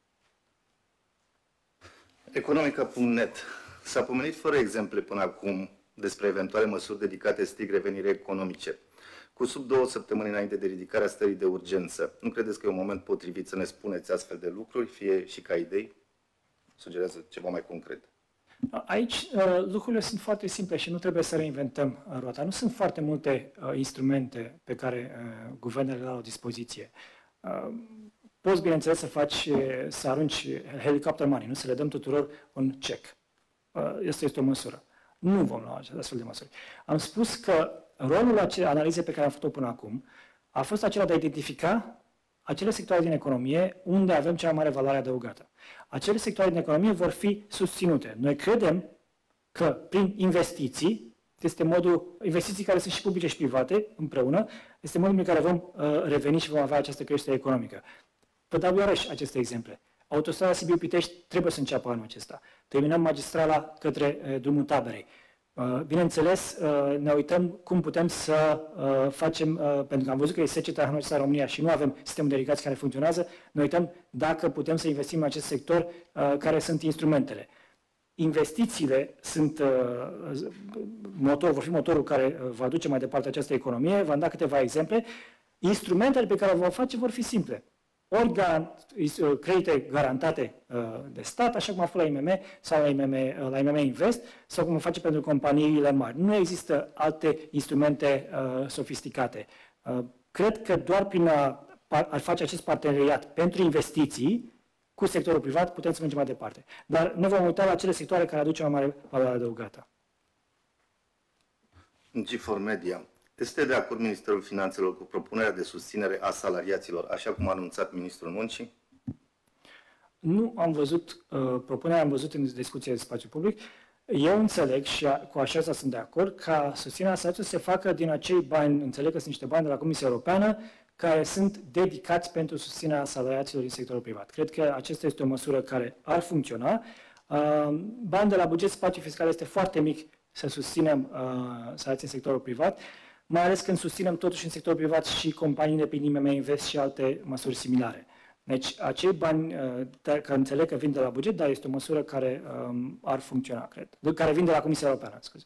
Economica.net s-a pomenit fără exemple până acum despre eventuale măsuri dedicate strict revenirii economice. Cu sub 2 săptămâni înainte de ridicarea stării de urgență, nu credeți că e un moment potrivit să ne spuneți astfel de lucruri, fie și ca idei? Sugerează ceva mai concret. Aici lucrurile sunt foarte simple și nu trebuie să reinventăm roata. Nu sunt foarte multe instrumente pe care guvernele le au la dispoziție. Poți, bineînțeles, să arunci helicopter money, nu? Să le dăm tuturor un check. Asta este o măsură. Nu vom lua astfel de măsuri. Am spus că rolul analizei pe care am făcut-o până acum a fost acela de a identifica acele sectoare din economie unde avem cea mai mare valoare adăugată. Acele sectoare din economie vor fi susținute. Noi credem că prin investiții, investiții care sunt și publice și private împreună, este modul în care vom reveni și vom avea această creștere economică. Vă dau iarăși aceste exemple. Autostrada Sibiu-Pitești trebuie să înceapă anul acesta. Terminăm magistrala către drumul Taberei. Bineînțeles, ne uităm cum putem să facem, pentru că am văzut că e seceta hranului în România și nu avem sistemul de irrigație care funcționează, ne uităm dacă putem să investim în acest sector, care sunt instrumentele. Investițiile sunt vor fi motorul care va duce mai departe această economie. V-am dat câteva exemple. Instrumentele pe care le vom face vor fi simple. Ori credite garantate de stat, așa cum a fost la IMM sau la IMM Invest, sau cum o face pentru companiile mari. Nu există alte instrumente sofisticate. Cred că doar prin a face acest parteneriat pentru investiții cu sectorul privat putem să mergem mai departe. Dar ne vom uita la acele sectoare care aduc o mai mare valoare adăugată. G4 Media. Este de acord Ministerul Finanțelor cu propunerea de susținere a salariaților, așa cum a anunțat Ministrul Muncii? Nu am văzut propunerea, am văzut în discuție de spațiu public. Eu înțeleg și cu așa sunt de acord ca susținerea salariaților să se facă din acei bani, înțeleg că sunt niște bani de la Comisia Europeană, care sunt dedicați pentru susținerea salariaților din sectorul privat. Cred că acesta este o măsură care ar funcționa. Bani de la buget spațiu fiscal este foarte mic să susținem salariații în sectorul privat, mai ales când susținem totuși în sectorul privat și companiile prin IMM Invest și alte măsuri similare. Deci acei bani, care înțeleg că vin de la buget, dar este o măsură care ar funcționa, cred. Care vin de la Comisia Europeană, scuze.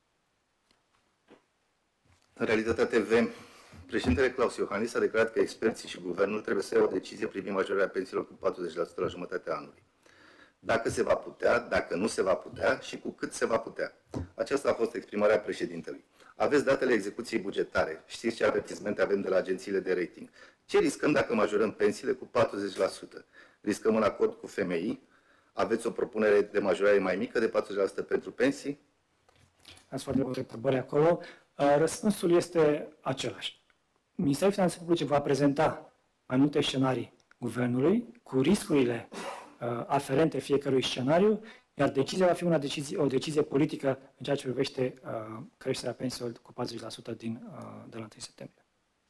În Realitatea TV, președintele Claus Iohannis a declarat că experții și guvernul trebuie să ia o decizie privind majorarea pensiilor cu 40% la jumătatea anului. Dacă se va putea, dacă nu se va putea și cu cât se va putea. Aceasta a fost exprimarea președintelui. Aveți datele execuției bugetare. Știți ce avertismente avem de la agențiile de rating. Ce riscăm dacă majorăm pensiile cu 40%? Riscăm un acord cu FMI? Aveți o propunere de majorare mai mică de 40% pentru pensii? Ați foarte multe întrebări acolo. Răspunsul este același. Ministerul Finanțelor Publice va prezenta mai multe scenarii guvernului cu riscurile aferente fiecărui scenariu, iar decizia va fi o decizie politică în ceea ce privește creșterea pensiilor cu 40% de la 1 septembrie.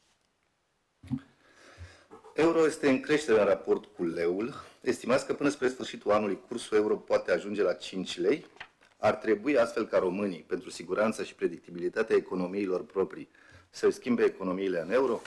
Euro este în creștere în raport cu leul. Estimați că până spre sfârșitul anului cursul euro poate ajunge la 5 lei. Ar trebui astfel ca românii, pentru siguranța și predictibilitatea economiilor proprii, să schimbe economiile în euro?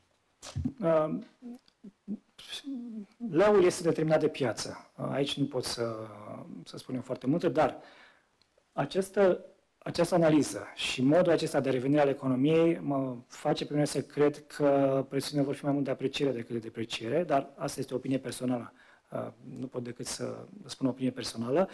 Leul este determinat de piață. Aici nu pot să spunem foarte multe, dar această analiză și modul acesta de revenire al economiei mă face pe mine să cred că prețurile vor fi mai mult de apreciere decât de depreciere, dar asta este o opinie personală. Nu pot decât să spun o opinie personală.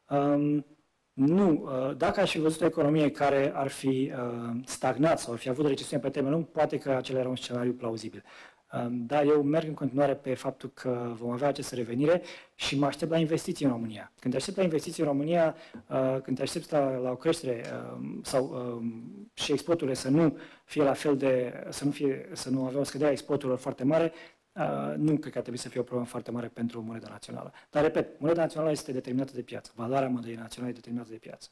Nu, dacă aș fi văzut o economie care ar fi stagnat sau ar fi avut o recesiune pe termen lung, poate că acela era un scenariu plauzibil. Dar eu merg în continuare pe faptul că vom avea această revenire și mă aștept la investiții în România. Când te aștept la investiții în România, când te aștept la o creștere și exporturile să nu fie la fel de, să nu avea o scădere a exporturilor foarte mare, nu cred că ar trebui să fie o problemă foarte mare pentru moneda națională. Dar, repet, moneda națională este determinată de piață. Valoarea monedei naționale este determinată de piață.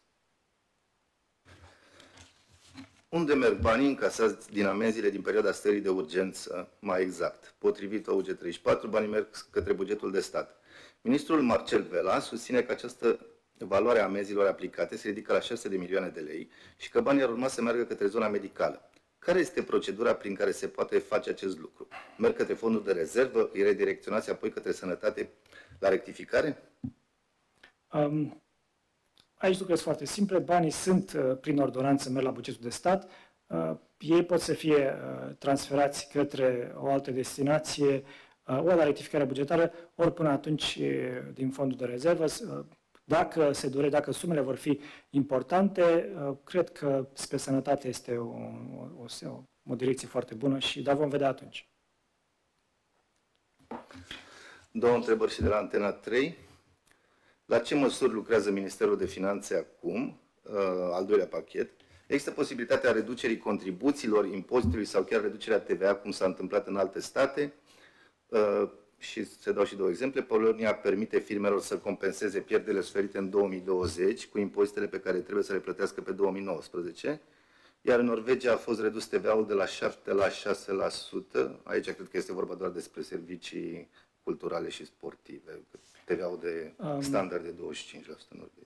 Unde merg banii încasați din amenziile din perioada stării de urgență, mai exact? Potrivit OUG34, banii merg către bugetul de stat. Ministrul Marcel Vela susține că această valoare a amenzilor aplicate se ridică la 6 de milioane de lei și că banii ar urma să meargă către zona medicală. Care este procedura prin care se poate face acest lucru? Merg către fondul de rezervă, îi redirecționați apoi către sănătate la rectificare? Aici lucrurile sunt foarte simple. Banii sunt prin ordonanță, merg la bugetul de stat. Ei pot să fie transferați către o altă destinație, ori la rectificare bugetară, ori până atunci din fondul de rezervă. Dacă se dorește, dacă sumele vor fi importante, cred că spre sănătate este o direcție foarte bună, dar vom vedea atunci. Două întrebări și de la Antena 3. La ce măsuri lucrează Ministerul de Finanțe acum, al doilea pachet? Există posibilitatea reducerii contribuțiilor, impozitului sau chiar reducerea TVA, cum s-a întâmplat în alte state? Și se dau și două exemple. Polonia permite firmelor să compenseze pierderile suferite în 2020 cu impozitele pe care trebuie să le plătească pe 2019, iar în Norvegia a fost redus TVA-ul de la 7 la 6%. Aici cred că este vorba doar despre servicii culturale și sportive. TVA-ul de standard de 25% în Norvegia.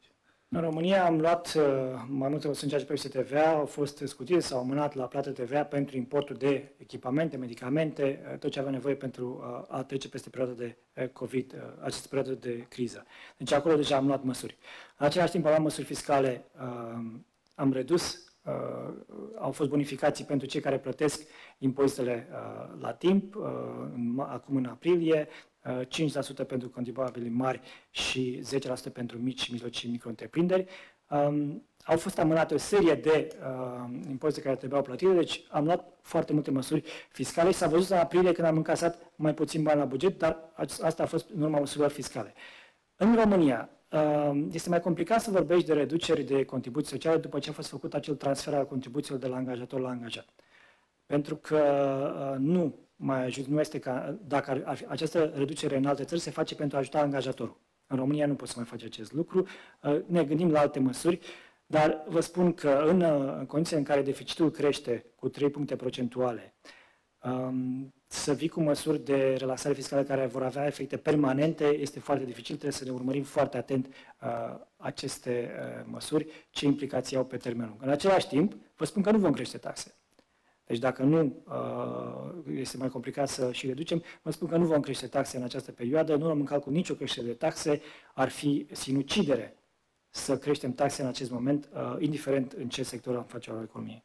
În România am luat mai multe măsuri în ceea ce privește TVA, au fost scutiri sau amânat la plată TVA pentru importul de echipamente, medicamente, tot ce avea nevoie pentru a trece peste perioada de COVID, această perioadă de criză. Deci acolo deja am luat măsuri. În același timp am luat măsuri fiscale, am redus, au fost bonificații pentru cei care plătesc impozitele la timp, acum în aprilie, 5% pentru contribuabili mari și 10% pentru mici și mijlocii micro-întreprinderi. Au fost amânate o serie de impozite care trebuiau plătite, deci am luat foarte multe măsuri fiscale și s-a văzut în aprilie când am încasat mai puțin bani la buget, dar asta a fost în urma măsurilor fiscale. În România este mai complicat să vorbești de reduceri de contribuții sociale după ce a fost făcut acel transfer al contribuțiilor de la angajator la angajat. Pentru că nu mai ajută, nu este ca dacă această reducere în alte țări se face pentru a ajuta angajatorul. În România nu poți să mai faci acest lucru. Ne gândim la alte măsuri, dar vă spun că în condițiile în care deficitul crește cu 3 puncte procentuale, să vii cu măsuri de relaxare fiscală care vor avea efecte permanente este foarte dificil, trebuie să ne urmărim foarte atent aceste măsuri, ce implicații au pe termen lung. În același timp, vă spun că nu vom crește taxe. Deci dacă nu este mai complicat să și reducem, vă spun că nu vom crește taxe în această perioadă, nu luăm în calcul nicio creștere de taxe, ar fi sinucidere să creștem taxe în acest moment, indiferent în ce sector am face al economiei.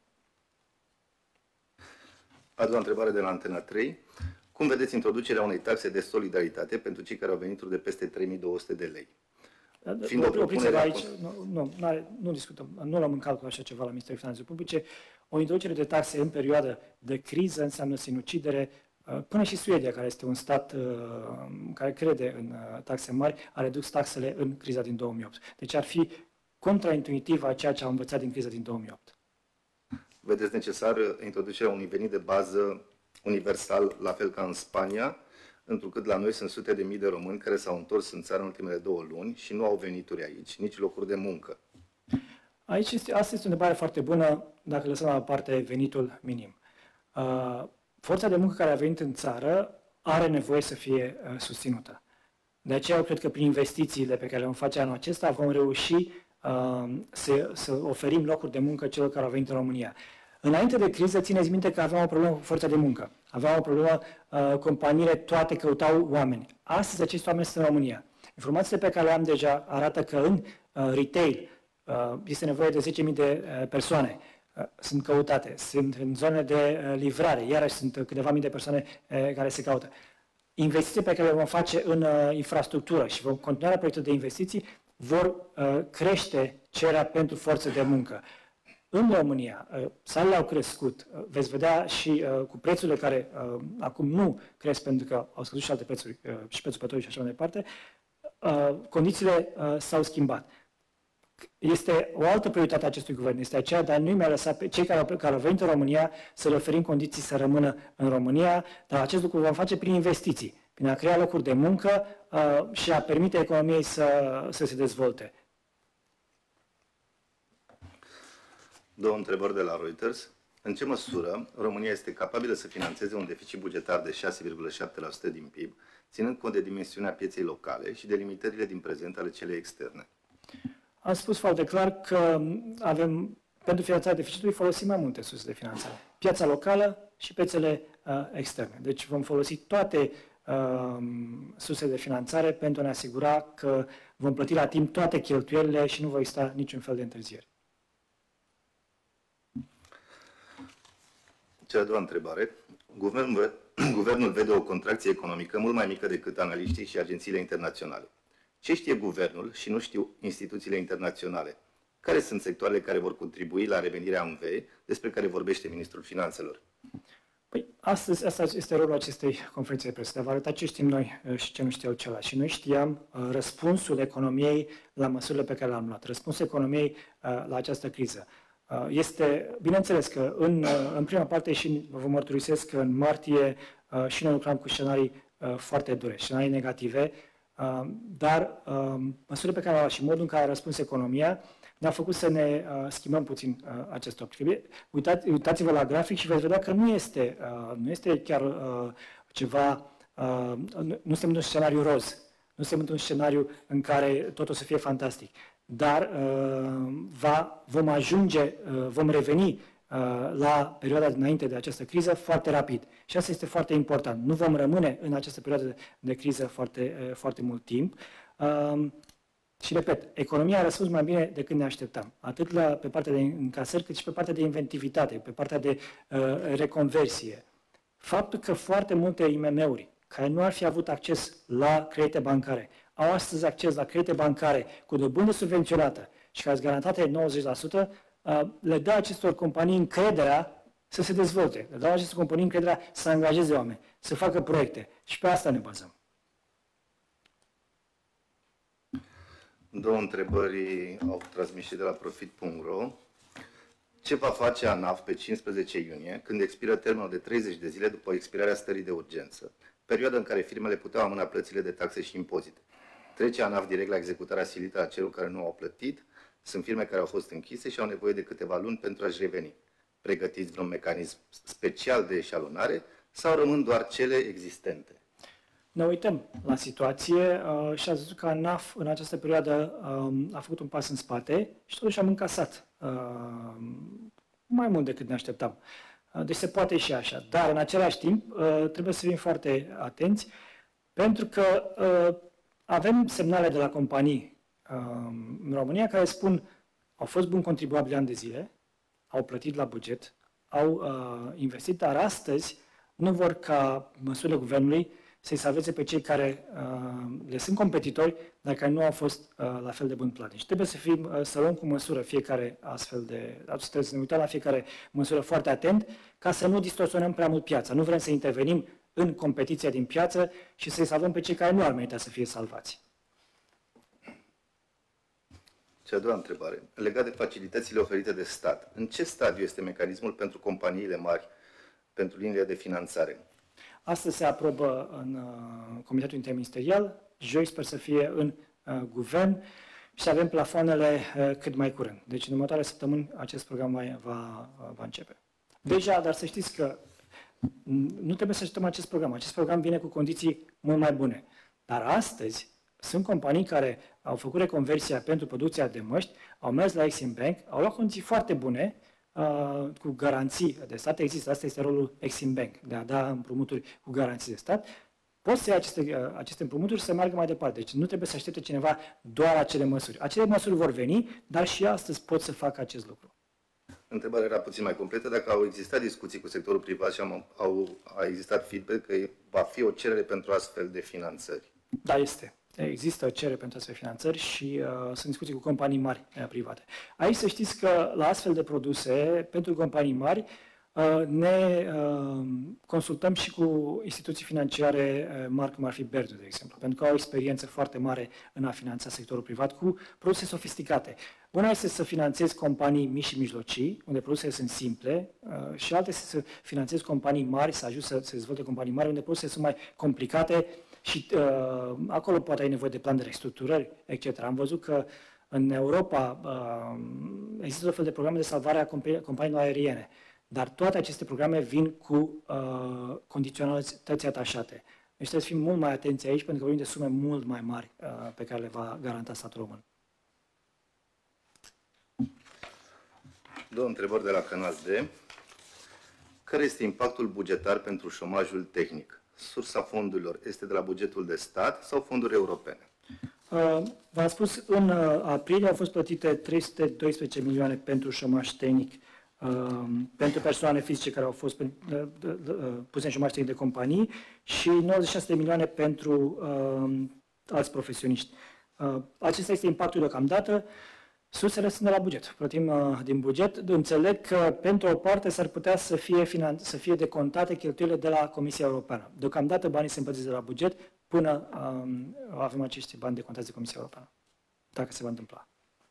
A doua întrebare de la Antena 3. Cum vedeți introducerea unei taxe de solidaritate pentru cei care au venituri de peste 3200 de lei? Fiind o propunere aici, nu discutăm, nu luăm în calcul așa ceva la Ministerul Finanțelor Publice. O introducere de taxe în perioadă de criză înseamnă sinucidere. Până și Suedia, care este un stat care crede în taxe mari, a redus taxele în criza din 2008. Deci ar fi contraintuitiv a ceea ce am învățat din criza din 2008. Vedeți necesar introducerea unui venit de bază universal, la fel ca în Spania, întrucât la noi sunt sute de mii de români care s-au întors în țară în ultimele 2 luni și nu au venituri aici, nici locuri de muncă. Asta este o întrebare foarte bună, dacă lăsăm la parte venitul minim. Forța de muncă care a venit în țară are nevoie să fie susținută. De aceea eu cred că prin investițiile pe care le vom face anul acesta vom reuși să oferim locuri de muncă celor care au venit în România. Înainte de criză, țineți minte că aveam o problemă cu forța de muncă. Aveam o problemă, companiile toate căutau oameni. Astăzi acești oameni sunt în România. Informațiile pe care le am deja arată că în retail este nevoie de 10.000 de persoane. Sunt căutate. Sunt în zone de livrare. Iarăși sunt câteva mii de persoane care se caută. Investiții pe care le vom face în infrastructură și vom continua proiectul de investiții vor crește cererea pentru forță de muncă. În România, salele au crescut, veți vedea și cu prețurile care acum nu cresc pentru că au scăzut și alte prețuri, și prețul petrolului și așa mai departe, condițiile s-au schimbat. Este o altă prioritate a acestui guvern, este aceea de a nu mai lăsa pe cei care au venit în România să le oferim condiții să rămână în România, dar acest lucru vom face prin investiții, prin a crea locuri de muncă și a permite economiei să se dezvolte. 2 întrebări de la Reuters. În ce măsură România este capabilă să finanțeze un deficit bugetar de 6,7% din PIB, ținând cont de dimensiunea pieței locale și de limitările din prezent ale celei externe? Am spus foarte clar că pentru finanțarea deficitului folosim mai multe surse de finanțare. Piața locală și piețele externe. Deci vom folosi toate surse de finanțare pentru a ne asigura că vom plăti la timp toate cheltuielile și nu va exista niciun fel de întârziere. Cea de-a doua întrebare. Guvernul vede o contracție economică mult mai mică decât analiștii și agențiile internaționale. Ce știe guvernul și nu știu instituțiile internaționale? Care sunt sectoarele care vor contribui la revenirea UNV, despre care vorbește Ministrul Finanțelor? Păi, astăzi, asta este rolul acestei conferințe de presă, de a vă arăta ce știm noi și ce nu știu celălalt. Și noi știam răspunsul economiei la măsurile pe care le-am luat, răspunsul economiei la această criză. Este, bineînțeles că în prima parte și vă mărturisesc că în martie și noi lucram cu scenarii foarte dure, scenarii negative, dar măsurile pe care le-am luat și modul în care a răspuns economia ne-a făcut să ne schimbăm puțin acest optic. Uitați-vă la grafic și veți vedea că nu este chiar ceva, nu suntem într-un scenariu roz, nu suntem într-un scenariu în care totul o să fie fantastic. dar vom reveni la perioada dinainte de această criză foarte rapid. Și asta este foarte important. Nu vom rămâne în această perioadă de criză foarte mult timp. Și repet, economia a răspuns mai bine decât ne așteptam, atât pe partea de încasări, cât și pe partea de inventivitate, pe partea de reconversie. Faptul că foarte multe IMM-uri care nu ar fi avut acces la credite bancare, au astăzi acces la credite bancare cu dobândă subvenționată și care sunt garantate 90%, le dă acestor companii încrederea să se dezvolte, le dă acestor companii încrederea să angajeze oameni, să facă proiecte. Și pe asta ne bazăm. Două întrebări au transmis și de la profit.ro. Ce va face ANAF pe 15 iunie, când expiră termenul de 30 de zile după expirarea stării de urgență, perioada în care firmele puteau amâna plățile de taxe și impozite? Trece ANAF direct la executarea silită a celor care nu au plătit? Sunt firme care au fost închise și au nevoie de câteva luni pentru a-și reveni. Pregătiți vreun mecanism special de eșalonare sau rămân doar cele existente? Ne uităm la situație și ați văzut că ANAF în această perioadă a făcut un pas în spate și totuși am încasat mai mult decât ne așteptam. Deci se poate și așa. Dar în același timp trebuie să fim foarte atenți pentru că avem semnale de la companii în România care spun au fost buni contribuabili ani de zile, au plătit la buget, au investit, dar astăzi nu vor ca măsurile guvernului să-i salveze pe cei care le sunt competitori, dar care nu au fost la fel de bun platnici. Trebuie să luăm cu măsură fiecare astfel de... Trebuie să ne uităm la fiecare măsură foarte atent, ca să nu distorsionăm prea mult piața. Nu vrem să intervenim în competiția din piață și să-i salvăm pe cei care nu ar merita să fie salvați. Cea a doua întrebare, legat de facilitățile oferite de stat. În ce stadiu este mecanismul pentru companiile mari, pentru liniile de finanțare? Astăzi se aprobă în Comitetul Interministerial, joi sper să fie în guvern și avem plafoanele cât mai curând. Deci în următoarele săptămâni acest program va începe. Deja, dar să știți că nu trebuie să așteptăm acest program. Acest program vine cu condiții mult mai bune. Dar astăzi sunt companii care au făcut reconversia pentru producția de măști, au mers la Exim Bank, au luat condiții foarte bune, cu garanții de stat. Există, asta este rolul Exim Bank, de a da împrumuturi cu garanții de stat. Poți să iei aceste împrumuturi și să meargă mai departe. Deci nu trebuie să aștepte cineva doar acele măsuri. Acele măsuri vor veni, dar și astăzi pot să facă acest lucru. Întrebarea era puțin mai completă. Dacă au existat discuții cu sectorul privat și a existat feedback că va fi o cerere pentru astfel de finanțări? Da, este. Există cerere pentru astfel de finanțări și sunt discuții cu companii mari private. Aici să știți că la astfel de produse, pentru companii mari, ne consultăm și cu instituții financiare mari, cum ar fi Berdu, de exemplu, pentru că au o experiență foarte mare în a finanța sectorul privat cu produse sofisticate. Una este să finanțezi companii mici și mijlocii, unde produsele sunt simple, și alta este să finanțezi companii mari, să ajut să se dezvolte companii mari, unde produsele sunt mai complicate și acolo poate ai nevoie de plan de restructurări, etc. Am văzut că în Europa există o fel de programe de salvare a companiilor aeriene. Dar toate aceste programe vin cu condiționalități atașate. Deci trebuie să fim mult mai atenți aici, pentru că vorbim de sume mult mai mari pe care le va garanta statul român. Două întrebări de la Canal D. Care este impactul bugetar pentru șomajul tehnic? Sursa fondurilor este de la bugetul de stat sau fonduri europene? V-am spus, în aprilie au fost plătite 312 milioane pentru șomaj tehnic pentru persoane fizice care au fost puse în șomaj tehnic de companii și 96 de milioane pentru alți profesioniști. Acesta este impactul deocamdată. Sursele sunt de la buget. Plătim din buget. Înțeleg că pentru o parte s-ar putea să fie decontate cheltuielile de la Comisia Europeană. Deocamdată banii se împărțesc de la buget până avem acești bani decontați de Comisia Europeană. Dacă se va întâmpla.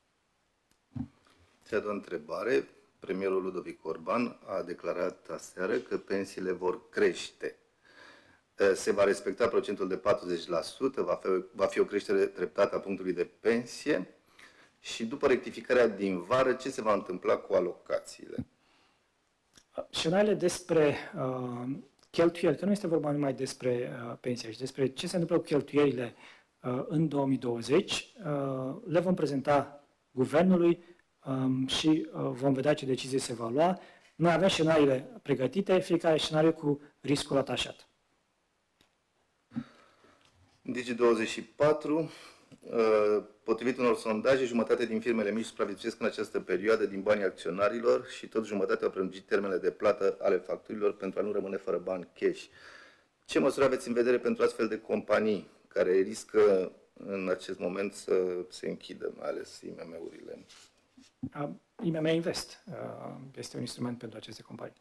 Cea de-a doua întrebare. Premierul Ludovic Orban a declarat aseară că pensiile vor crește. Se va respecta procentul de 40%, va fi o creștere treptată a punctului de pensie și după rectificarea din vară, ce se va întâmpla cu alocațiile? Scenariile despre cheltuieli, că nu este vorba numai despre pensie, ci despre ce se întâmplă cu cheltuielile în 2020, le vom prezenta guvernului și vom vedea ce decizie se va lua. Noi avem scenariile pregătite, fiecare scenariu cu riscul atașat. Digi24, potrivit unor sondaje, jumătate din firmele mici supraviețuiesc în această perioadă din banii acționarilor și tot jumătate au prelungit termenele de plată ale facturilor pentru a nu rămâne fără bani cash. Ce măsuri aveți în vedere pentru astfel de companii care riscă în acest moment să se închidă, mai ales IMM-urile? IMM Invest este un instrument pentru aceste companii.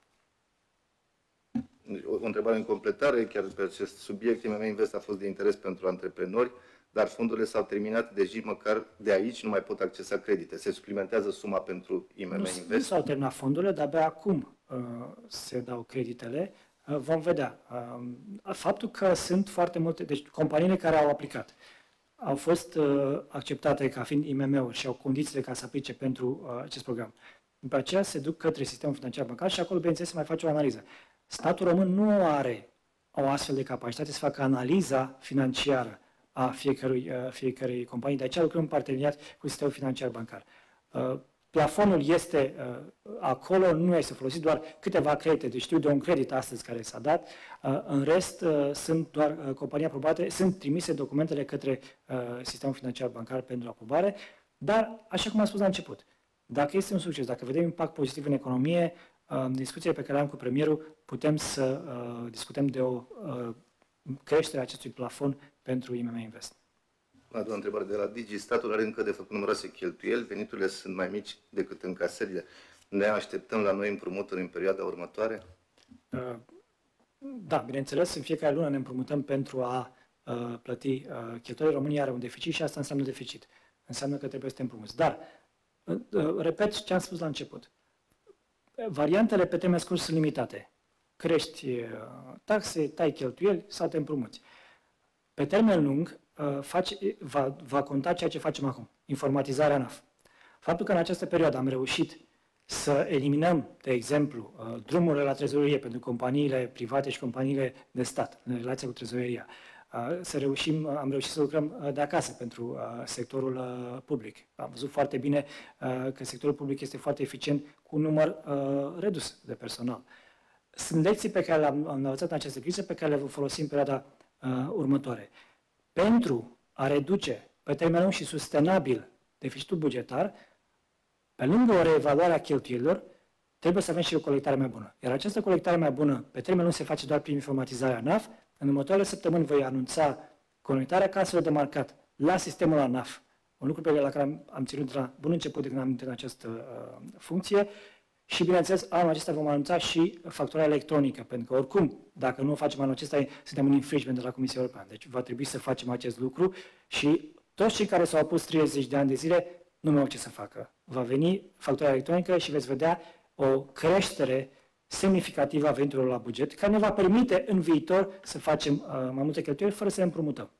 O întrebare în completare, chiar pe acest subiect, IMM Invest a fost de interes pentru antreprenori, dar fondurile s-au terminat, deci măcar de aici nu mai pot accesa credite. Se suplimentează suma pentru IMM Invest? Nu s-au terminat fondurile, dar abia acum se dau creditele. Vom vedea. Faptul că sunt foarte multe, deci companiile care au aplicat au fost acceptate ca fiind IMM-uri și au condițiile ca să aplice pentru acest program. După aceea se duc către sistemul financiar bancar și acolo, bineînțeles, se mai face o analiză. Statul român nu are o astfel de capacitate să facă analiza financiară a fiecărei companii, de aceea lucrăm în parteneriat cu sistemul financiar bancar. Plafonul este acolo, nu este folosit, doar câteva credite. Deci știu de un credit astăzi care s-a dat, în rest sunt doar companii aprobate, sunt trimise documentele către sistemul financiar bancar pentru aprobare, dar, așa cum am spus la început, dacă este un succes, dacă vedem impact pozitiv în economie, în discuțiile pe care le am cu premierul, putem să discutăm de o creștere a acestui plafon pentru IMM Invest. A doua întrebare de la Digi. Statul are încă de făcut numeroase cheltuieli, veniturile sunt mai mici decât încasările. Ne așteptăm la noi împrumuturi în perioada următoare? Da, bineînțeles, în fiecare lună ne împrumutăm pentru a plăti cheltuielile. România are un deficit și asta înseamnă deficit. Înseamnă că trebuie să te împrumuți. Dar, repet ce am spus la început. Variantele pe termen scurt sunt limitate. Crești taxe, tai cheltuieli sau te împrumuți. Pe termen lung, va conta ceea ce facem acum, informatizarea ANAF. Faptul că în această perioadă am reușit să eliminăm, de exemplu, drumurile la trezorerie pentru companiile private și companiile de stat, în relația cu trezoreria, am reușit să lucrăm de acasă pentru sectorul public. Am văzut foarte bine că sectorul public este foarte eficient cu un număr redus de personal. Sunt lecții pe care le-am învățat în această criză, pe care le vom folosi în perioada următoare. Pentru a reduce pe termen lung și sustenabil deficitul bugetar, pe lângă o reevaluare a cheltuielilor, trebuie să avem și o colectare mai bună. Iar această colectare mai bună, pe termen lung, se face doar prin informatizarea NAF. În următoarele săptămâni voi anunța conectarea caselor de marcat la sistemul ANAF, un lucru pe care am ținut de la bun început de când am intrat în această funcție. Și, bineînțeles, anul acesta vom anunța și facturarea electronică, pentru că, oricum, dacă nu o facem anul acesta, suntem în infringement de la Comisia Europeană. Deci va trebui să facem acest lucru și toți cei care s-au opus 30 de ani de zile nu mai au ce să facă. Va veni facturarea electronică și veți vedea o creștere semnificativă a veniturilor la buget, care ne va permite în viitor să facem mai multe cheltuieli fără să ne împrumutăm.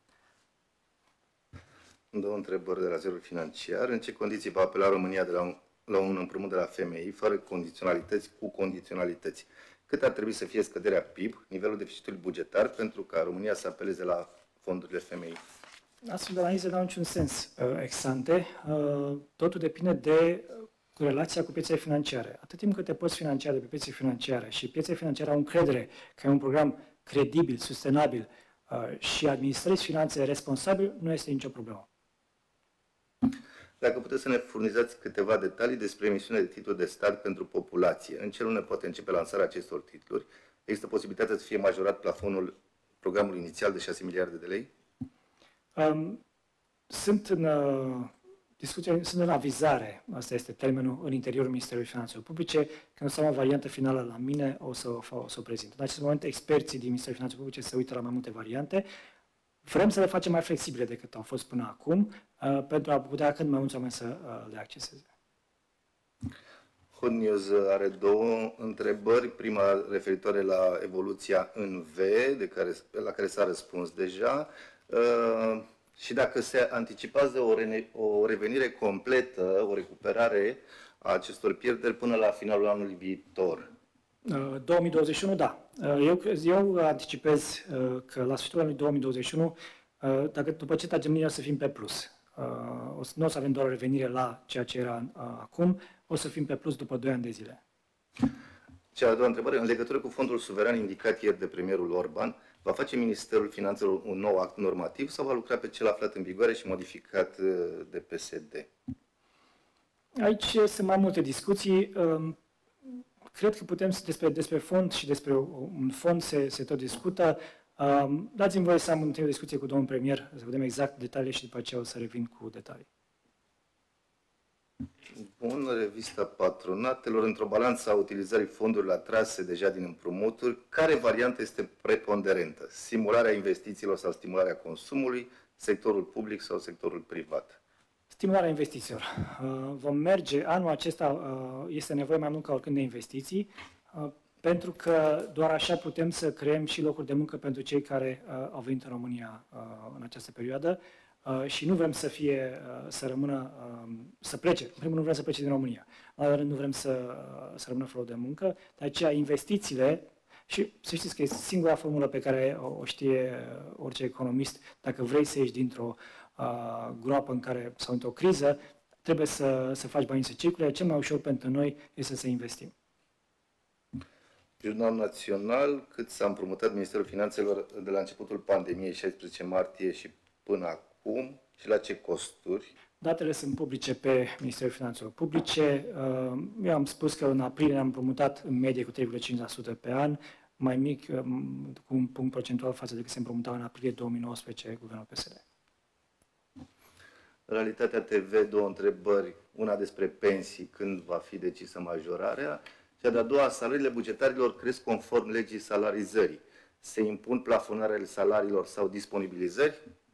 Două întrebări de la Zerul Financiar. În ce condiții va apela România la un împrumut de la FMI, fără condiționalități, cu condiționalități? Cât ar trebui să fie scăderea PIB, nivelul deficitului bugetar, pentru ca România să apeleze la fondurile FMI? Astfel de analize n-au niciun sens ex ante. Totul depinde de relația cu piețele financiare. Atât timp cât te poți financia de pe piețe financiare și piețele financiare au încredere că e un program credibil, sustenabil și administrezi finanțe responsabil, nu este nicio problemă. Dacă puteți să ne furnizați câteva detalii despre emisiunea de titluri de stat pentru populație, în ce lună poate începe lansarea acestor titluri? Există posibilitatea să fie majorat plafonul programului inițial de 6 miliarde de lei? Sunt în discuție, sunt în avizare, asta este termenul, în interiorul Ministerului Finanțelor Publice. Când o să am o variantă finală la mine, o să o prezint. În acest moment, experții din Ministerul Finanțelor Publice se uită la mai multe variante. Vrem să le facem mai flexibile decât au fost până acum, pentru a putea cât mai mulți oameni să le acceseze. Hot News are două întrebări. Prima referitoare la evoluția în V, la care s-a răspuns deja. Și dacă se anticipează o revenire completă, o recuperare a acestor pierderi până la finalul anului viitor. 2021, da. Eu anticipez că la sfârșitul anului 2021, după ce tragem linia, o să fim pe plus. nu o să avem doar o revenire la ceea ce era acum, o să fim pe plus după 2 ani de zile. Cea de-a doua întrebare, în legătură cu fondul suveran indicat ieri de premierul Orban, va face Ministerul Finanțelor un nou act normativ sau va lucra pe cel aflat în vigoare și modificat de PSD? Aici sunt mai multe discuții. Cred că putem despre fond și despre un fond se tot discută. Dați-mi voie să am o discuție cu domnul premier, să vedem exact detaliile și după aceea o să revin cu detalii. Bun, revista patronatelor, într-o balanță a utilizării fondurilor atrase deja din împrumuturi, care variantă este preponderentă? Stimularea investițiilor sau stimularea consumului, sectorul public sau sectorul privat? Stimularea investițiilor. Vom merge, anul acesta este nevoie mai mult ca oricând de investiții, pentru că doar așa putem să creăm și locuri de muncă pentru cei care au venit în România în această perioadă și nu vrem să plece. În primul rând nu vrem să plece din România. În al doilea rând nu vrem să rămână fără de muncă. De aceea investițiile, și să știți că este singura formulă pe care o știe orice economist, dacă vrei să ieși dintr-o groapă sau într-o criză, trebuie să faci banii să circule. Cel mai ușor pentru noi este să investim. Jurnal Național, cât s-a împrumutat Ministerul Finanțelor de la începutul pandemiei, 16 martie și până acum, și la ce costuri? Datele sunt publice pe Ministerul Finanțelor Publice. Eu am spus că în aprilie am împrumutat în medie cu 3,5% pe an, mai mic, cu un punct procentual față de cât se împrumutau în aprilie 2019 guvernul PSD. Realitatea TV, două întrebări, una despre pensii, când va fi decisă majorarea, cea de-a doua, salariile bugetarilor cresc conform legii salarizării. Se impun plafonarea salariilor sau disponibilizări?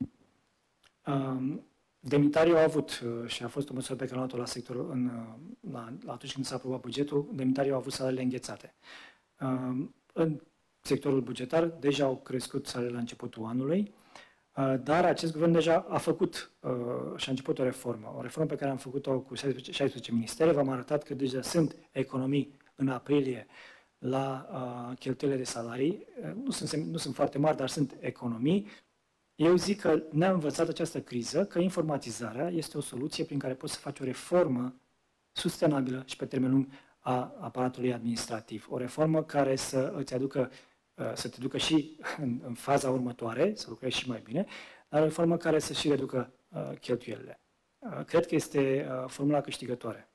Demnitarii au avut, și a fost o măsură pe care am luat-o la sector, atunci când s-a aprobat bugetul, demnitarii au avut salariile înghețate. În sectorul bugetar deja au crescut salariile la începutul anului, dar acest guvern deja a făcut și a început o reformă pe care am făcut-o cu 16 ministere. V-am arătat că deja sunt economii în aprilie la cheltuielile de salarii. Nu sunt foarte mari, dar sunt economii. Eu zic că ne-a învățat această criză că informatizarea este o soluție prin care poți să faci o reformă sustenabilă și pe termen lung a aparatului administrativ. O reformă care să te ducă și în faza următoare, să lucrezi și mai bine, dar o reformă care să și reducă cheltuielile. Cred că este formula câștigătoare.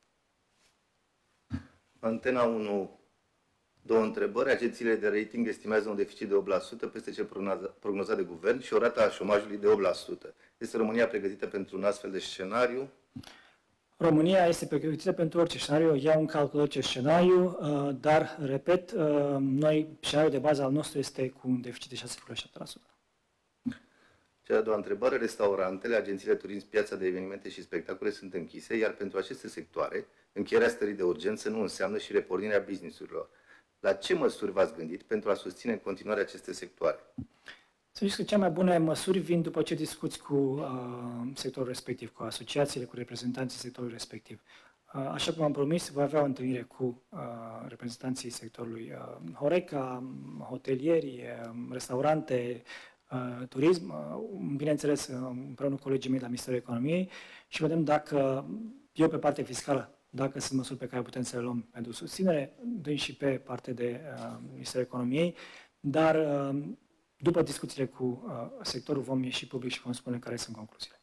Antena 1, două întrebări. Agențiile de rating estimează un deficit de 8% peste cel prognozat de guvern și o rată a șomajului de 8%. Este România pregătită pentru un astfel de scenariu? România este pregătită pentru orice scenariu, iau în calcul orice scenariu, dar, repet, scenariul de bază al nostru este cu un deficit de 6,7%. Cea de-a doua întrebare, restaurantele, agențiile turism, piața de evenimente și spectacole sunt închise, iar pentru aceste sectoare, încheierea stării de urgență nu înseamnă și repornirea business-urilor. La ce măsuri v-ați gândit pentru a susține în continuare aceste sectoare? Să știți că cea mai bună măsuri vin după ce discuți cu sectorul respectiv, cu asociațiile, cu reprezentanții sectorului respectiv. Așa cum am promis, voi avea o întâlnire cu reprezentanții sectorului Horeca, hotelieri, restaurante, turism, bineînțeles împreună cu colegii mei la Ministerul Economiei și vedem dacă eu pe partea fiscală, dacă sunt măsuri pe care putem să le luăm pentru susținere, dând și pe partea de Ministerul Economiei, dar după discuțiile cu sectorul vom ieși public și vom spune care sunt concluziile.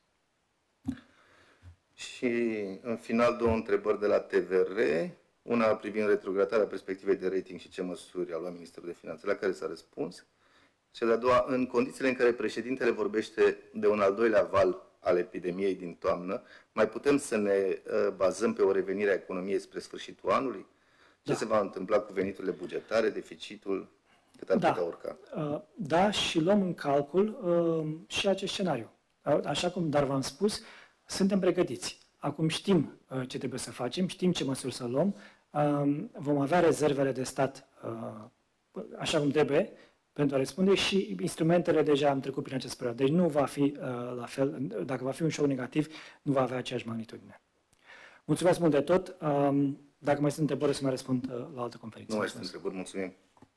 Și în final două întrebări de la TVR, una privind retrogradarea perspectivei de rating și ce măsuri a luat Ministerul de Finanțe, la care s-a răspuns. Cea de-a doua, în condițiile în care președintele vorbește de un al doilea val al epidemiei din toamnă, mai putem să ne bazăm pe o revenire a economiei spre sfârșitul anului? Ce se va întâmpla cu veniturile bugetare, deficitul, cât ar putea urca? Da, și luăm în calcul și acest scenariu. Așa cum dar v-am spus, suntem pregătiți. Acum știm ce trebuie să facem, știm ce măsuri să luăm, vom avea rezervele de stat așa cum trebuie, pentru a răspunde și instrumentele deja am trecut prin acest perioadă. Deci nu va fi la fel, dacă va fi un show negativ, nu va avea aceeași magnitudine. Mulțumesc mult de tot. Dacă mai sunt întrebări, să mai răspund la altă conferință. Nu mai sunt întrebări, mulțumim.